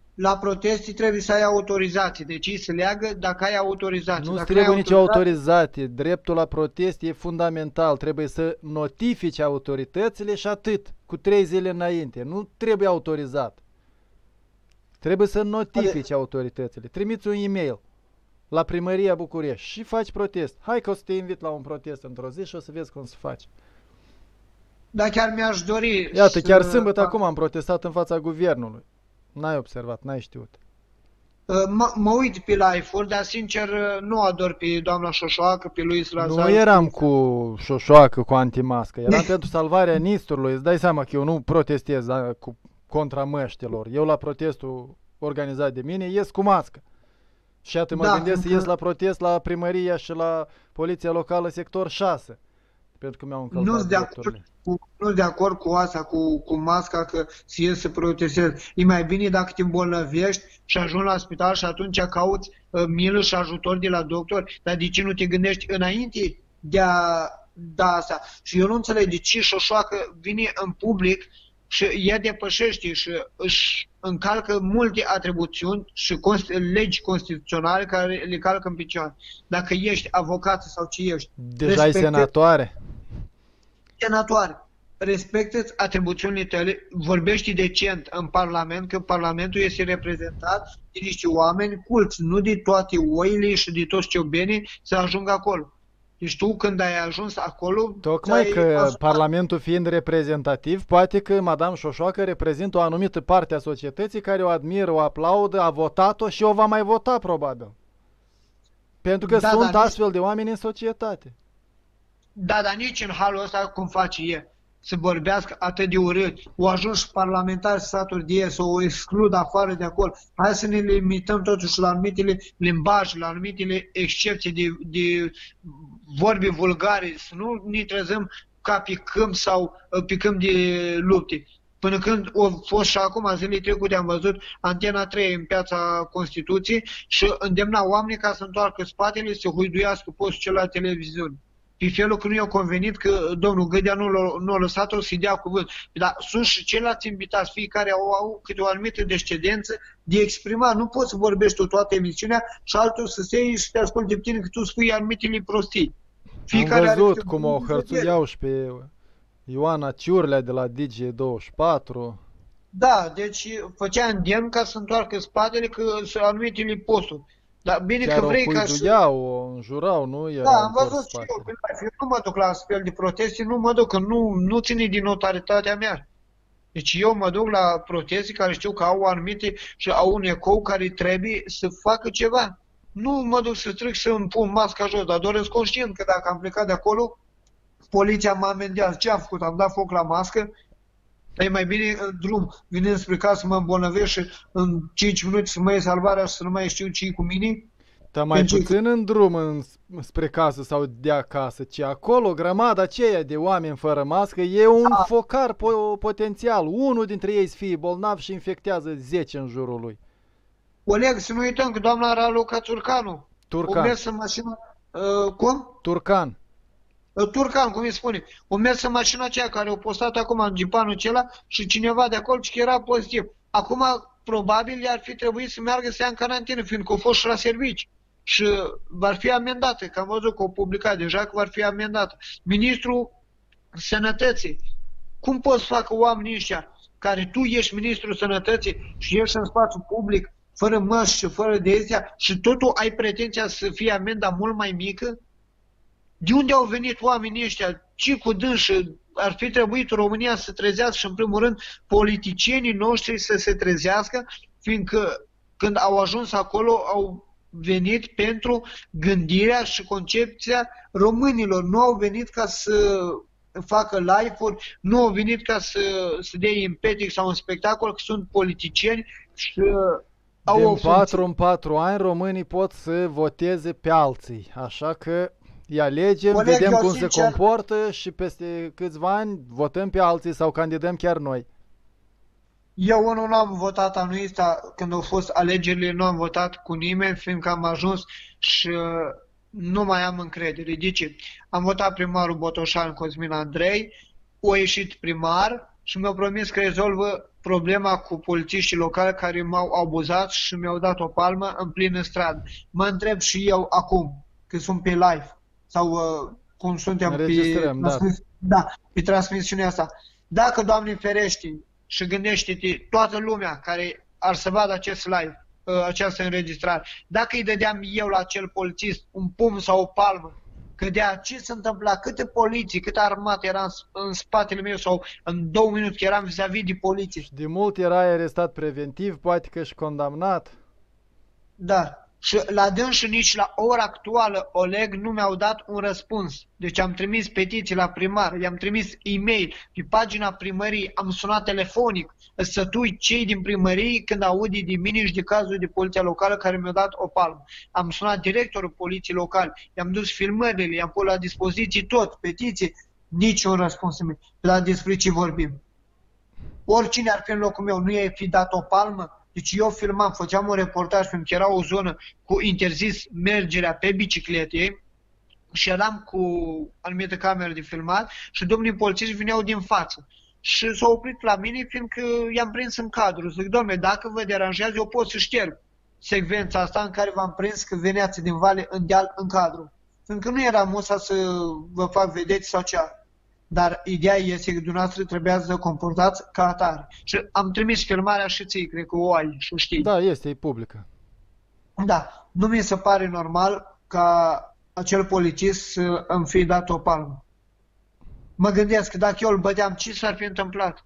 la proteste trebuie să ai autorizație. Deci ei se leagă dacă ai autorizație. Nu Dacă n-ai trebuie nicio autorizație, autorizație. Dreptul la protest e fundamental. Trebuie să notifici autoritățile și atât, cu 3 zile înainte. Nu trebuie autorizat. Trebuie să notifici autoritățile. Trimiți un e-mail la Primăria București și faci protest. Hai că o să te invit la un protest într-o zi și o să vezi cum să faci. dar chiar mi-aș dori Iată, chiar sâmbătă acum am protestat în fața guvernului. N-ai observat, n-ai știut. Mă uit pe live-uri, dar sincer nu ador pe doamna Șoșoacă, pe Luis Lazar. Nu eram cu șoșoacă, cu antimască. Eram pentru salvarea nistorului. Îți dai seama că eu nu protestez contra măștilor. Eu la protestul organizat de mine ies cu mască. Și atât mă gândesc să ies la protest la primăria și la poliția locală sector 6. Pentru că mi-au încălcat drepturile. Nu de acord cu asta, cu masca, că să ies să protestezi. E mai bine dacă te îmbolnăvești și ajungi la spital și atunci cauți milă și ajutor de la doctor. Dar de ce nu te gândești înainte de a da asta? Și eu nu înțeleg de ce Șoșoacă vine în public și ea depășește și își încalcă multe atribuțiuni și legi constituționale care le calcă în picioare. Dacă ești avocat sau ce ești. Deja ai senatoare. Senatoare, respectă-ți atribuțiunile tale, vorbești decent în Parlament, că Parlamentul este reprezentat de niște oameni culți, nu de toate oile și de toți ciobenii să ajungă acolo. Deci tu când ai ajuns acolo... Tocmai că Parlamentul fiind reprezentativ, poate că Madame Șoșoacă reprezintă o anumită parte a societății care o admiră, o aplaudă, a votat-o și o va mai vota probabil. Pentru că sunt astfel de oameni în societate. Da, dar nici în halul ăsta cum face e să vorbească atât de urât. O ajuns parlamentari saturi de ei să o exclud afară de acolo. Hai să ne limităm totuși la anumitele limbaje, la anumitele excepții de vorbe vulgare, să nu ne trezăm ca pe câmp sau pe câmp de lupte. Până când a fost și acum, zilele trecute am văzut Antena 3 în Piața Constituției și îndemna oamenii ca să întoarcă spatele, să huiduiască postul cel la televiziune. Pe felul că nu i-a convenit că domnul Gâdea nu a lăsat-o să-i dea cuvânt. Dar sunt și ceilalți invitați, fiecare au câte o anumită descendență de exprimat. Nu poți să vorbești tu toată emisiunea și altul să se iei și te asculte pe tine că tu spui anumitele prostii. Fiecare am văzut cum o hărțuiau și pe Ioana Ciurlea de la Digi24. Da, deci făcea îndemn ca să întoarcă spatele că sunt anumitele posturi. Dar bine chiar că vrei ca și... o înjurau, nu era. Da, am văzut și eu nu mă duc la astfel de proteste, nu mă duc, că nu ține din notaritatea mea. Deci eu mă duc la proteste care știu că au anumite și au un ecou care trebuie să facă ceva. Nu mă duc să stric să îmi pun masca jos, dar doar sunt conștient că dacă am plecat de acolo, poliția mă amendează. Ce am făcut? Am dat foc la mască? E mai bine în drum, venind spre casă să mă îmbolnăvesc și în 5 minute să mă iei salvarea și să nu mai știu ce cu mine? Dar mai puțin în drum spre casă sau de acasă, ci acolo, grămada aceea de oameni fără mască, e un focar potențial. Unul dintre ei să fie bolnav și infectează 10 în jurul lui. Oleg, să nu uităm că doamna Raluca Turcanu. Turcan. O mers în mașină... cum? Turcan. Turcan, cum îi spune. O mers în mașina aceea care o postat acum în gipanul acela și cineva de acolo că era pozitiv. Acum, probabil, ar fi trebuit să meargă să ia în carantină, fiindcă a fost și la servici. Și va fi amendată, că am văzut că o publicat deja că va fi amendată. Ministrul Sănătății. Cum poți să facă oamenii ăștia care tu ești Ministrul Sănătății și ești în spațiu public, fără măști și fără de astea, și totul ai pretenția să fie amenda mult mai mică? De unde au venit oamenii ăștia? Ce cu dânși? Ar fi trebuit România să trezească și, în primul rând, politicienii noștri să se trezească, fiindcă când au ajuns acolo, au venit pentru gândirea și concepția românilor. Nu au venit ca să facă live-uri, nu au venit ca să dea impetic sau un spectacol, că sunt politicieni și au o funcție. Din 4 în 4 ani românii pot să voteze pe alții, așa că îi alegem, vedem cum se comportă și peste câțiva ani votăm pe alții sau candidăm chiar noi. Eu unul nu am votat anul ăsta, când au fost alegerile, nu am votat cu nimeni, fiindcă am ajuns și nu mai am încredere. De ce? Am votat primarul Botoșan Cosmin Andrei, a ieșit primar și mi-au promis că rezolvă problema cu polițiștii locali care m-au abuzat și mi-au dat o palmă în plină stradă. Mă întreb și eu acum, că sunt pe live, sau cum suntem Înregistrăm, da. da, pe transmisiunea asta. Dacă, Doamne ferește, și gândește-te toată lumea care ar să vadă acest live, această înregistrare, dacă îi dădeam eu la acel polițist un pumn sau o palmă, cădea, ce se întâmpla, câte poliții, câte armată era în spatele meu sau în 2 minute că eram vis-a-vis de poliție. Și de mult erai arestat preventiv, poate că și condamnat. Da. Și la dânsă nici la ora actuală, Oleg, nu mi-au dat un răspuns. Deci am trimis petiții la primar, i-am trimis e-mail pe pagina primăriei, am sunat telefonic, sătui cei din primărie când aud de mine și de cazul de poliția locală care mi-a dat o palmă. Am sunat directorul poliției locale, i-am dus filmările, i-am pus la dispoziție tot, petiții, niciun răspuns. Dar despre ce vorbim? Oricine ar fi în locul meu, nu i-ai fi dat o palmă? Deci eu filmam, făceam un reportaj pentru că era o zonă cu interzis mergerea pe biciclete și eram cu anumite camere de filmat și domnii polițiști vineau din față. Și s-au oprit la mine fiindcă i-am prins în cadru. Zic, domnule, dacă vă deranjează, eu pot să șterg secvența asta în care v-am prins că veneați din vale în deal în cadru. Fiindcă nu era musa să vă fac vedeți sau cea. Dar ideea este că dumneavoastră trebuia să comportați ca atare. Și am trimis filmarea și ție, cred că o ai și o știi. Da, e publică. Da, nu mi se pare normal ca acel polițist să îmi fi dat o palmă. Mă gândesc că dacă eu îl băteam, ce s-ar fi întâmplat?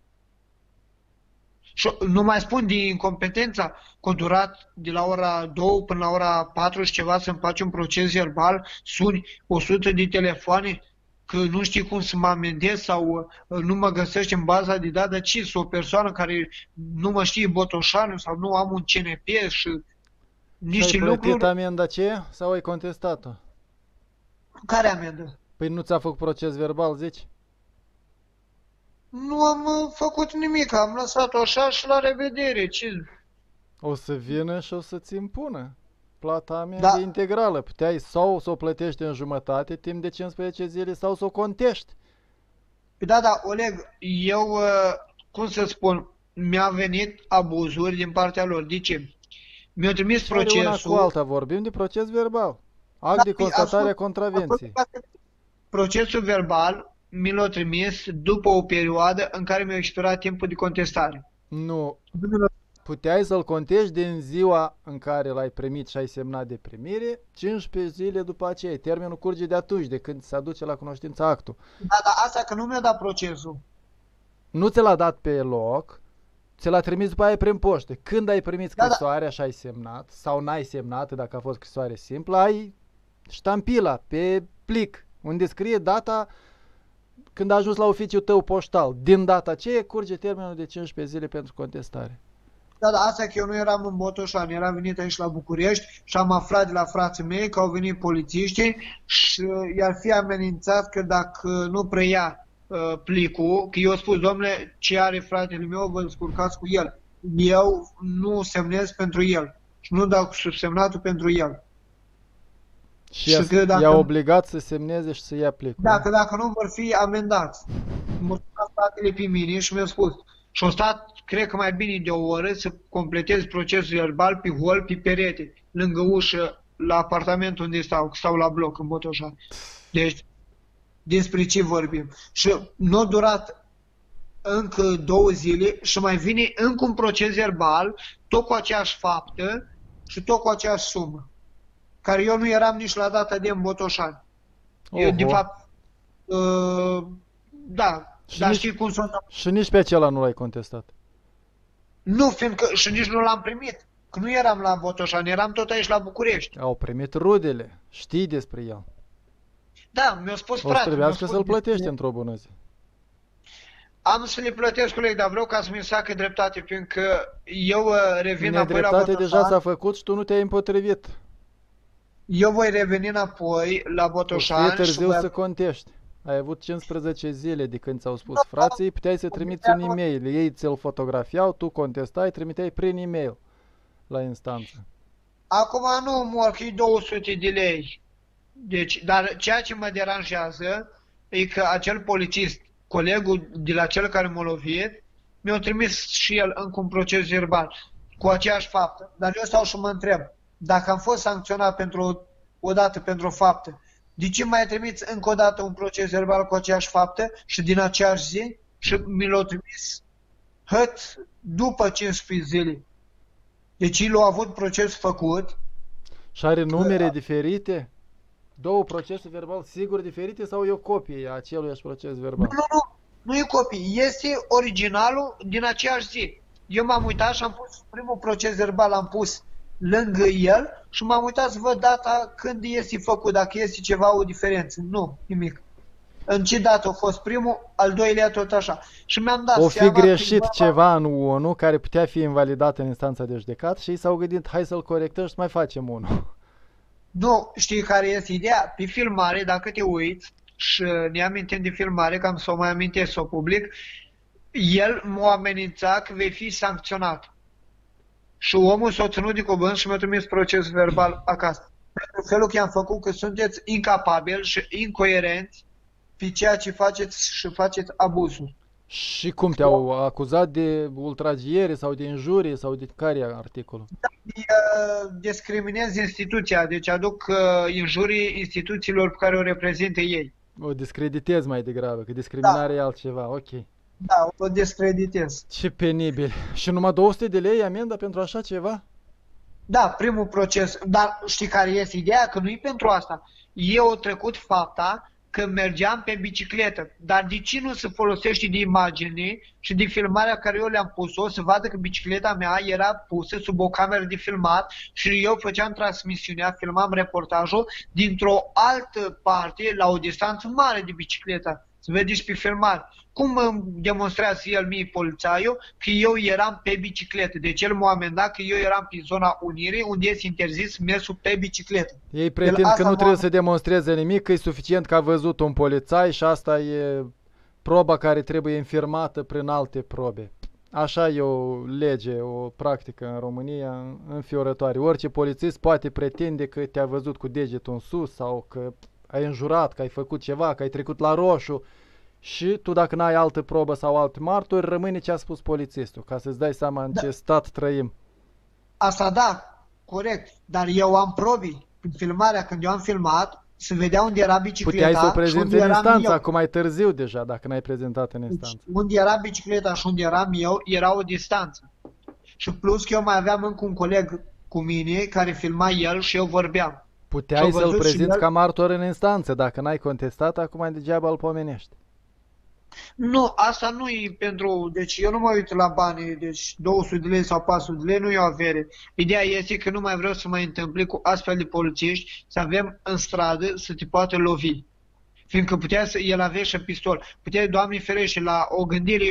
Și nu mai spun de incompetența că a durat de la ora 2 până la ora 4 și ceva să-mi faci un proces verbal, suni 100 de telefoane, că nu știi cum să mă amendez sau nu mă găsești în baza de date, ci sunt o persoană care nu mă știe botoșanul sau nu am un CNP și niște lucruri. Și ai plătit amenda aceea sau ai contestat-o? Care amendă? Păi nu ți-a făcut proces verbal, zici? Nu am făcut nimic, am lăsat-o așa și la revedere. Ce? O să vină și o să-ți impună plata amendă integrală. Puteai sau să o plătești în jumătate timp de 15 zile sau să o contești. Păi da, Oleg, eu, cum să spun, mi-a venit abuzuri din partea lor. De ce? Mi-au trimis procesul. Una cu alta, vorbim de proces verbal. Act de constatare a contravenției. Procesul verbal mi l-a trimis după o perioadă în care mi-a expirat timpul de contestare. Nu. Puteai să-l contești din ziua în care l-ai primit și ai semnat de primire, 15 zile după aceea. Termenul curge de atunci, de când se aduce la cunoștință actul. Da, dar asta că nu mi-a dat procesul. Nu ți l-a dat pe loc, ți l-a trimis după aia prin poștă. Când ai primit scrisoarea și ai semnat, sau n-ai semnat, dacă a fost scrisoare simplă, ai ștampila pe plic, unde scrie data când a ajuns la oficiul tău poștal. Din data aceea curge termenul de 15 zile pentru contestare. Da, asta că eu nu eram în Botoșani, eram venit aici la București și am aflat de la frații mei că au venit polițiștii și i-ar fi amenințat că dacă nu preia plicul, că eu am spus, domnule, ce are fratele meu, vă descurcați cu el. Eu nu semnez pentru el și nu dau subsemnatul pentru el. Și i-a obligat să semneze și să ia plicul. Dacă nu vor fi amendați. M-a sunat fratele pe mine și mi-a spus. Și-au stat, cred că mai bine de o oră, să completez procesul verbal pe hol, pe perete, lângă ușă, la apartamentul unde stau la bloc, în Botoșani. Deci, despre ce vorbim? Și nu a durat încă 2 zile și mai vine încă un proces verbal, tot cu aceeași faptă și tot cu aceeași sumă, care eu nu eram nici la data de în Botoșani. Eu, de fapt, da. Dar știi cum sunt? Și nici pe acela nu l-ai contestat. Nu, fiindcă și nici nu l-am primit. Că nu eram la Botoșani, eram tot aici la București. Au primit rudele. Știi despre el. Da, mi-a spus frate. O să trebuiască să-l plătești într-o bună zi. Am să le plătesc, coleg, dar vreau ca să mi facă dreptate, fiindcă eu revin apoi la Botoșani. Deja s-a făcut și tu nu te-ai împotrivit. Eu voi reveni înapoi la Botoșani. E târziu să contești. Ai avut 15 zile de când ți-au spus frații, puteai să trimiți un e-mail. Ei ți-l fotografiau, tu contestai, trimiteai prin e-mail la instanță. Acum nu mor, că e 200 de lei. Deci, dar ceea ce mă deranjează e că acel polițist colegul de la cel care m-a lovit mi-a trimis și el încă un proces verbal cu aceeași faptă. Dar eu stau și mă întreb, dacă am fost sancționat o dată pentru o faptă, de ce mai trimiți încă o dată un proces verbal cu aceeași faptă și din aceeași zi și mi l-au trimis după 15 zile? Deci el a avut proces făcut. Și are numere diferite? Două procese verbal sigur diferite sau e o copie a aceluiași proces verbal? Nu e copie, este originalul din aceeași zi. Eu m-am uitat și am pus primul proces verbal, am pus lângă el și m-am uitat să văd data când este făcut, dacă este ceva o diferență. Nu, nimic. În ce dată a fost primul, al doilea tot așa. Și mi-am dat seama fi greșit ceva în unul care putea fi invalidat în instanța de judecat și ei s-au gândit, hai să-l corectăm și să mai facem unul. Nu, știi care este ideea? Pe filmare, dacă te uiți și ne amintim de filmare, că am să o mai amintesc să o public, el m-a amenințat că vei fi sancționat. Și omul s-a ținut de cuvânt și mi-a trimis proces verbal acasă. Pentru felul că i-am făcut că sunteți incapabili și incoerenți pe ceea ce faceți și faceți abuzul. Și cum te-au acuzat de ultragiere sau de injurie sau de care e articolul? Da, discriminez instituția, deci aduc injurii instituțiilor pe care o reprezintă ei. O discreditez mai degrabă, că discriminarea e altceva, ok. Da, o discreditez. Ce penibil. Și numai 200 de lei amendă pentru așa ceva? Da, primul proces. Dar știi care este ideea? Că nu-i pentru asta. Eu au trecut fapta că mergeam pe bicicletă. Dar de ce nu se folosește de imagine și de filmarea care eu le-am pus-o, să vadă că bicicleta mea era pusă sub o cameră de filmat și eu făceam transmisiunea, filmam reportajul dintr-o altă parte, la o distanță mare de bicicletă. Să vedeți pe filmare. Cum îmi demonstrează el mie, polițaiul, că eu eram pe bicicletă? Deci el m-a amendat că eu eram pe zona Unirii, unde este interzis mersul pe bicicletă. Ei pretind că nu trebuie să demonstreze nimic, că e suficient că a văzut un polițai și asta e proba care trebuie infirmată prin alte probe. Așa e o lege, o practică în România înfiorătoare. Orice polițist poate pretinde că te-a văzut cu degetul în sus sau că ai înjurat, că ai făcut ceva, că ai trecut la roșu. Și tu, dacă n-ai altă probă sau alte martori, rămâne ce a spus polițistul, ca să-ți dai seama în ce stat trăim. Asta da, corect, dar eu am probii. În filmarea, când eu am filmat, se vedea unde era bicicleta. Puteai să o prezinți în instanță, acum mai târziu deja, dacă n-ai prezentat în instanță. Deci, unde era bicicleta și unde eram eu, era o distanță. Și plus că eu mai aveam încă un coleg cu mine, care filma el și eu vorbeam. Puteai să-l prezinți ca martor în instanță, dacă n-ai contestat, acum degeaba îl pomenești. Nu, asta nu e pentru... Deci eu nu mă uit la bani, deci 200 de lei sau 400 de lei nu e o avere. Ideea este că nu mai vreau să mai întâmple cu astfel de polițiști să avem în stradă să te poată lovi. Fiindcă putea să el avea și pistol. Putea, Doamne ferește, la o gândire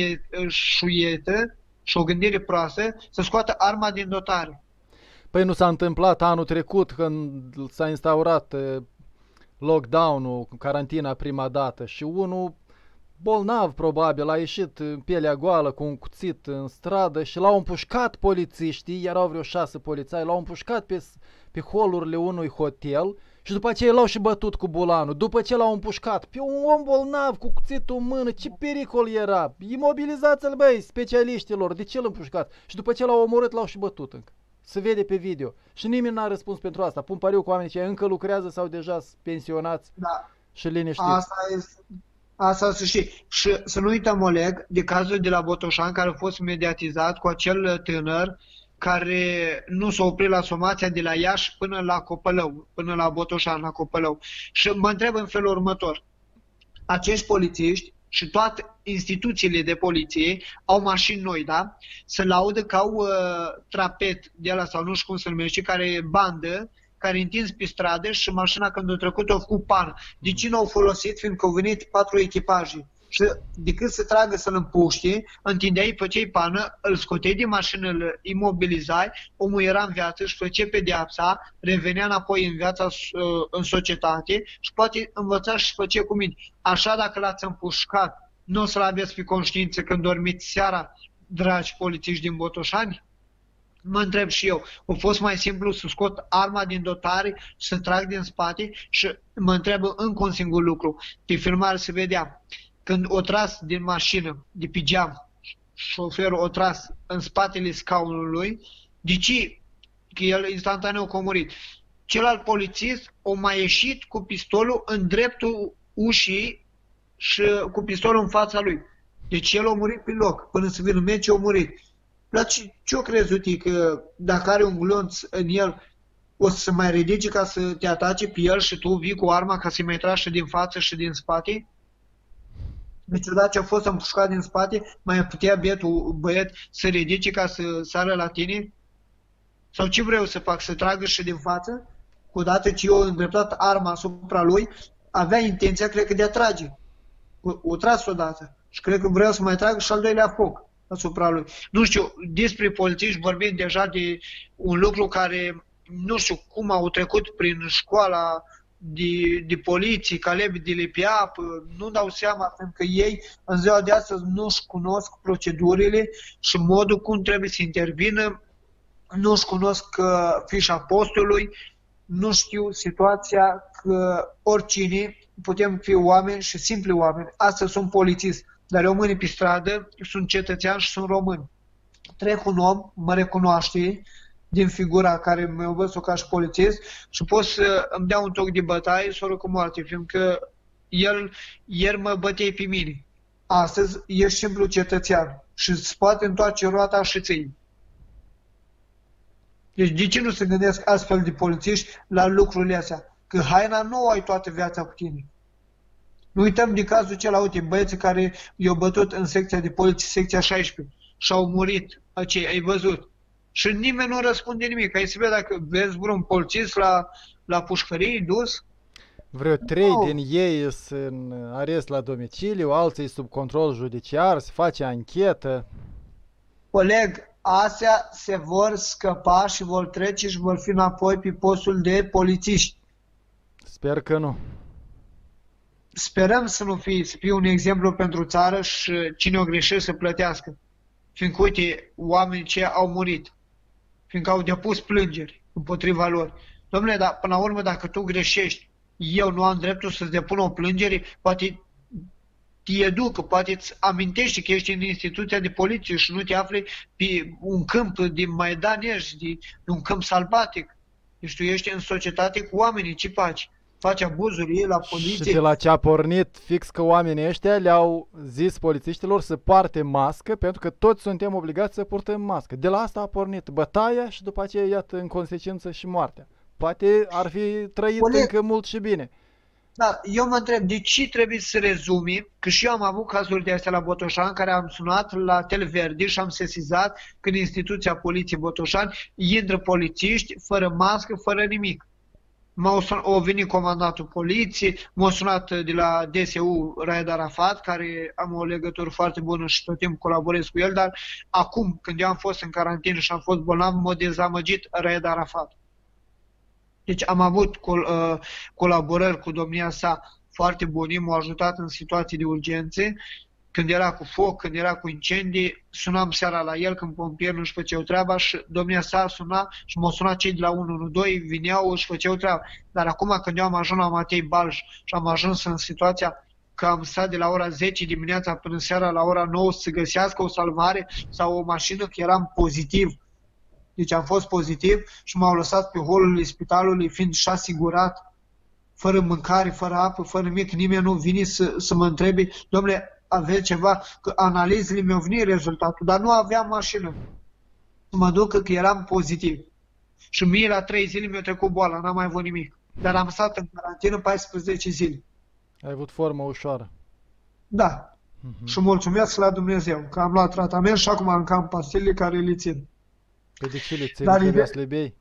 șuietă și o gândire proastă să scoată arma din dotare. Păi nu s-a întâmplat anul trecut când s-a instaurat lockdown-ul, carantina prima dată și unul bolnav probabil a ieșit în pielea goală cu un cuțit în stradă și l-au împușcat polițiștii, erau vreo 6 polițai, l-au împușcat pe holurile unui hotel și după aceea l-au și bătut cu bulanul. După ce l-au împușcat pe un om bolnav cu cuțitul în mână, ce pericol era! Imobilizați-l, băi, specialiștilor, de ce l-au împușcat? Și după ce l-au omorât, l-au și bătut încă. Se vede pe video. Și nimeni n-a răspuns pentru asta. Pun pariu cu oamenii ce încă lucrează sau deja pensionați și liniștiți. Asta să știi. Și să nu uităm, Oleg, de cazul de la Botoșan care a fost mediatizat cu acel tânăr care nu s-a oprit la Somația de la Iași până la Copălău, până la Botoșan, la Copălău. Și mă întreb în felul următor. Acești polițiști și toate instituțiile de poliție au mașini noi, da? Se laudă că au trapet de ăla sau nu știu cum se numește, care e bandă, care întins pe stradă și mașina când a trecut a făcut pană. De ce nu au folosit? Fiindcă au venit 4 echipaje. Și decât să tragă să-l împuște, întindeai, făceai pană, îl scoteai din mașină, îl imobilizai, omul era în viață, își făcea pedeapsa, revenea înapoi în viața, în societate și poate învăța și făcea cu mine. Așa dacă l-ați împușcat, nu o să-l aveți pe conștiință când dormiți seara, dragi polițiști din Botoșani? Mă întreb și eu, a fost mai simplu să scot arma din dotare, să trag din spate și mă întreb încă un singur lucru. Pe filmare se vedea, când o tras din mașină, de pe geam, șoferul o tras în spatele scaunului, deci că el instantaneu a murit. Celălalt polițist a mai ieșit cu pistolul în dreptul ușii și cu pistolul în fața lui. Deci el a murit pe loc, până să vină medici a murit. Dar ce-o crezi, că dacă are un glonț în el, o să se mai ridice ca să te atace pe el și tu vii cu arma ca să-i mai tragi și din față și din spate? Deci odată ce a fost împușcat din spate, mai putea bietul băiat să ridice ca să sară la tine? Sau ce vreau să fac? Să tragă și din față? Odată ce eu am îndreptat arma asupra lui, avea intenția, cred că, de a trage. O tras odată. Și cred că vreau să mai trag și al doilea foc asupra lui. Nu știu, despre polițiști vorbim deja de un lucru care, nu știu cum au trecut prin școala de poliție, calebi de lipiap, nu dau seama, pentru că ei în ziua de astăzi nu-și cunosc procedurile și modul cum trebuie să intervină, nu-și cunosc fișa postului, nu știu situația că oricine, putem fi oameni și simpli oameni. Astăzi sunt polițist, dar eu mâine pe stradă sunt cetățean și sunt român. Trec un om, mă recunoaște din figura care mi-a văzut ca și polițist și pot să îmi dea un toc de bătaie soră cu moarte, fiindcă el ieri mă bătei pe mine. Astăzi ești simplu cetățean și îți poate întoarce roata și ții. Deci de ce nu se gândesc astfel de polițiști la lucrurile astea? Că haina nu ai toată viața cu tine. Nu uităm de cazul acela, uite, băieții care i-au bătut în secția de poliție, secția 16, și au murit aceia, ai văzut. Și nimeni nu răspunde nimic. Ai să vezi dacă vezi vreun polițist la pușcărie dus? Vreo 3 din ei sunt în arest la domiciliu, alții sub control judiciar, se face anchetă. Coleg, astea se vor scăpa și vor trece și vor fi înapoi pe postul de polițiști. Sper că nu. Sperăm să nu fie, să fie un exemplu pentru țară și cine o greșește să plătească. Fiindcă, uite, oamenii ce au murit, fiindcă au depus plângeri împotriva lor. Dom'le, dar până la urmă, dacă tu greșești, eu nu am dreptul să-ți depun o plângere, poate te educă, poate îți amintești că ești în instituția de poliție și nu te afli pe un câmp din Maidan, ești, de un câmp sălbatic. Deci tu ești în societate cu oamenii, ce faci? Faci abuzuri ei la poliție. Și de la ce a pornit fix că oamenii ăștia le-au zis polițiștilor să poarte mască, pentru că toți suntem obligați să purtăm mască. De la asta a pornit bătaia și după aceea, iată, în consecință și moartea. Poate ar fi trăit încă mult și bine. Da, eu mă întreb, de ce trebuie să rezumi, că și eu am avut cazuri de astea la Botoșani, în care am sunat la Televerde și am sesizat că în instituția poliției Botoșani intră polițiști fără mască, fără nimic. Au venit comandantul poliției, m-a sunat de la DSU Raed Arafat, care am o legătură foarte bună și tot timpul colaborez cu el, dar acum, când eu am fost în carantină și am fost bolnav, m-a dezamăgit Raed Arafat. Deci am avut colaborări cu domnia sa foarte bune, m-au ajutat în situații de urgențe, când era cu foc, când era cu incendii, sunam seara la el când pompierii nu-și făceau treaba și domnia sa suna și m-au sunat cei de la 112, vineau, își făceau treaba. Dar acum când eu am ajuns la Matei Balș și am ajuns în situația că am stat de la ora 10 dimineața până seara la ora 9 să găsească o salvare sau o mașină, că eram pozitiv. Deci am fost pozitiv și m-au lăsat pe holul spitalului fiind și asigurat, fără mâncare, fără apă, fără nimic, nimeni nu vine să mă întrebe, domnule, aveți ceva, că analizele mi-au venit rezultatul, dar nu aveam mașină. Să mă duc că eram pozitiv. Și mie la 3 zile mi-a trecut boala, n-am mai avut nimic. Dar am stat în carantină 14 zile. Ai avut formă ușoară. Da. Și mulțumesc la Dumnezeu că am luat tratament și acum am cam pastile care le țin. Pe de ce le țin? Trebuie să le bei?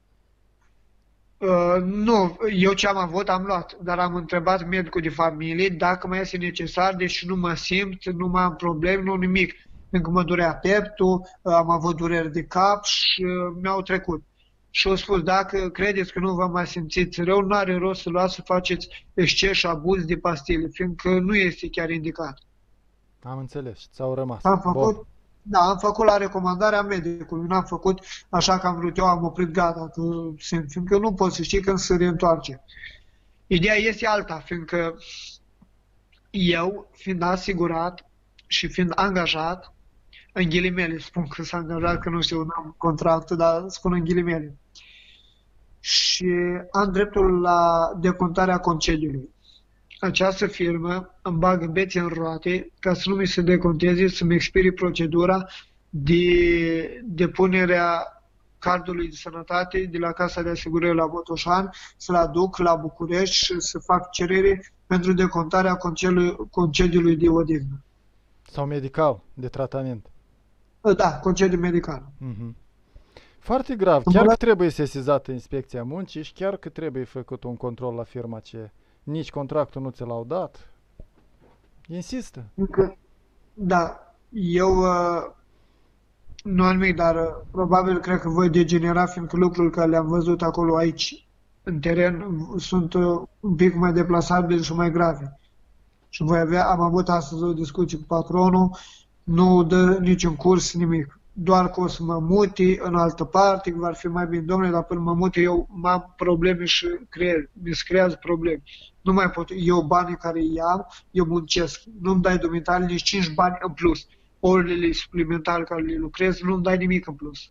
Nu, eu ce am avut am luat, dar am întrebat medicul de familie dacă mai este necesar, deci nu mă simt, nu mai am probleme, nu nimic. Încă mă durea pieptul, am avut dureri de cap și mi-au trecut. Și au spus, dacă credeți că nu vă mai simțiți rău, nu are rost să luați să faceți exces și abuz de pastile, fiindcă nu este chiar indicat. Am înțeles, ți-au rămas. Am făcut, da, am făcut la recomandarea medicului, n-am făcut așa că am vrut eu, am oprit gata, că simt, fiindcă nu pot să știi când se reîntoarce. Ideea este alta, fiindcă eu, fiind asigurat și fiind angajat, în ghilimele, spun că s-a angajat, că nu știu, n-am contractul, dar spun în ghilimele, și am dreptul la decontarea concediului. Această firmă îmi bagă bețe în roate ca să nu mi se deconteze, să-mi expire procedura de depunerea cardului de sănătate de la Casa de Asigurări la Botoșani, să-l aduc la București și să fac cerere pentru decontarea concediului de odihnă. Sau medical, de tratament. Da, concediu medical. Foarte grav. Chiar că trebuie sesizată Inspecția Muncii și chiar că trebuie făcut un control la firma aceea. Nici contractul nu ți l-au dat. Insistă. Da, eu nu am nimic, dar probabil cred că voi degenera, fiindcă lucrurile care le-am văzut acolo aici, în teren, sunt un pic mai deplasabile și mai grave. Și am avut astăzi o discuție cu patronul, nu dă niciun curs, nimic. Doar că o să mă muti în altă parte, că va fi mai bine. Domnule, dar până mă mut eu am probleme și mi se creează probleme. Nu mai pot. Eu banii care îi iau, eu muncesc. Nu-mi dai dumitare nici 5 bani în plus. Orele suplimentare care le lucrez, nu-mi dai nimic în plus.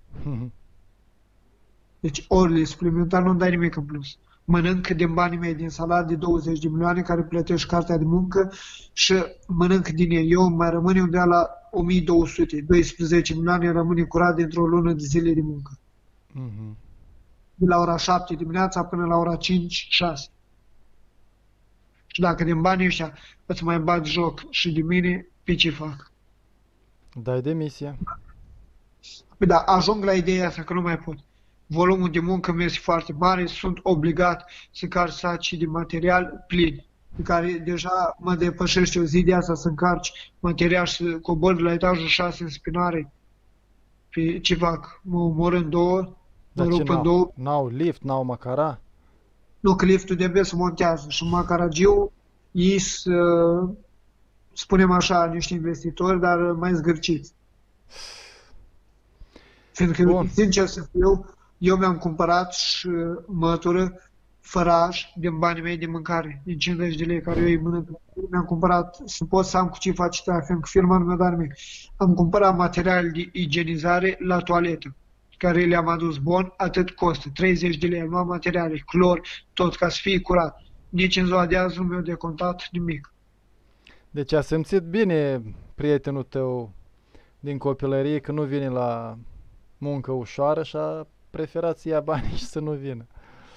Deci orele suplimentare nu-mi dai nimic în plus. Mănânc din banii mei, din salariul de 20 de milioane care plătești cartea de muncă și mănânc din ei. Eu mai rămâne undeva la 1200, 12 milioane rămâne curat dintr-o lună de zile de muncă. De la ora 7 dimineața până la ora 5-6. Și dacă din banii ăștia îți mai bat joc și de mine, pe ce fac? Dai demisia. Păi da, ajung la ideea asta că nu mai pot. Volumul de muncă meu este foarte mare, sunt obligat să încarc saci de material plin, pe care deja mă depășește o zi de asta să încarci material și să cobor de la etajul 6 în spinare. Pe ce fac? Mă omor în două, mă rup în două. N-au lift, n-au macara? Nu, că liftul de se montează și macaragiu ei spunem așa, niște investitori, dar mai zgârciți. Fiindcă, sincer să fiu, eu mi-am cumpărat și mătură, făraj din banii mei de mâncare, din 50 de lei care eu îi mănânc. Mi-am cumpărat să pot să am cu ce face treaba, fiindcă firma nu mi-a dat nimic. Am cumpărat material de igienizare la toaletă, care le-am adus bon, atât costă, 30 de lei, am luat materiale, clor, tot, ca să fie curat. Nici în ziua de azi nu mi-au decontat nimic. Deci a simțit bine prietenul tău din copilărie că nu vine la muncă ușoară și a preferat să ia banii și să nu vină.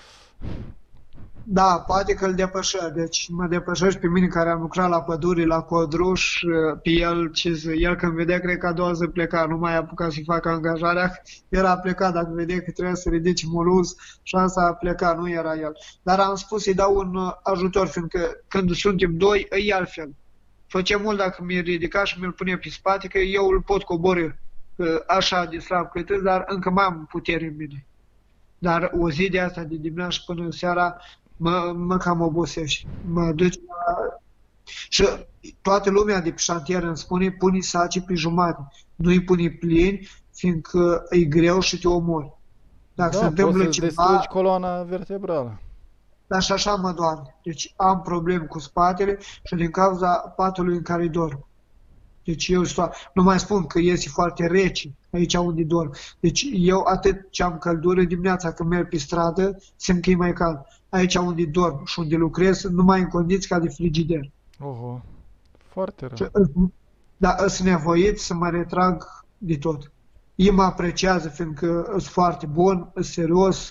Da, poate că îl depășea. Deci mă depășești pe mine care am lucrat la pădure, la Codruș, pe el când vedea, cred că a doua zi pleca, nu mai apuca să-i facă angajarea, era plecat, dacă vedea că trebuia să ridice moluz, șansa a pleca, nu era el. Dar am spus să-i dau un ajutor, fiindcă când suntem doi, e altfel. Făcea mult dacă mi-l ridica și mi-l punea pe spate, că eu îl pot coborî așa de slab cât îți, dar încă mai am putere în mine. Dar o zi de asta, de dimineața până seara, mă cam obosești. Mă duce la... Și toată lumea de pe șantier îmi spune, pune sacii pe jumate. Nu-i pune plini, fiindcă e greu și te omori. Dacă se întâmplă poți să distrugi coloana vertebrală. Dar și așa mă doare. Deci am probleme cu spatele și din cauza patului în care dorm. Deci eu nu mai spun că este foarte rece aici unde dorm. Deci eu atât ce am căldură dimineața când merg pe stradă, simt că e mai cald. Aici unde dorm și unde lucrez, numai în condiții ca de frigider. Oho, foarte rău. Dar sunt nevoit să mă retrag de tot. Ei mă apreciază fiindcă sunt foarte bun, sunt serios,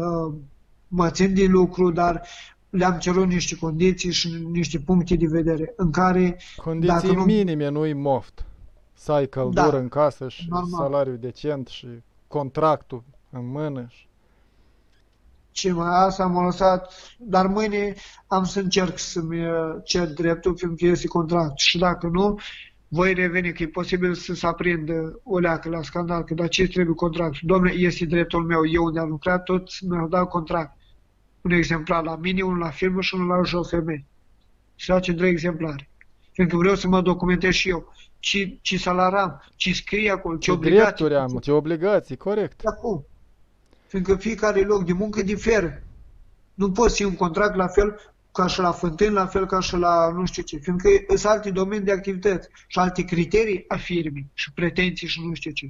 mă țin de lucru, dar le-am cerut niște condiții și niște puncte de vedere în care... Condiții minime, nu-i moft. Să ai căldură în casă și salariu decent și contractul în mână. Și mai asta m-a lăsat, dar mâine am să încerc să-mi cer dreptul fiindcă este contract. Și dacă nu, voi reveni că e posibil să se aprindă o leacă la scandal, că dar ce trebuie contract? Dom'le, este dreptul meu, eu unde am lucrat, tot mi-au dat contract. Un exemplar la mine, unul la firmă și unul la jos femei. Și facem 3 exemplare. Fiindcă vreau să mă documentez și eu. Ce salaram, ce scrie acolo, ce obligații. Drepturi am, ce obligații, corect. Acum. Fiindcă fiecare loc de muncă diferă. Nu poți să iei un contract la fel ca și la fântâni, la fel ca și la nu știu ce, fiindcă sunt alte domenii de activități și alte criterii a firmei și pretenții și nu știu ce.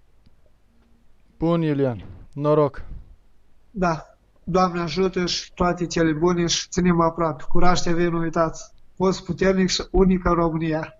Bun, Iulian. Noroc. Da, Doamne ajută și toate cele bune și ținem aproape. Curaj TV, nu uitați, fost puternic și unic în România.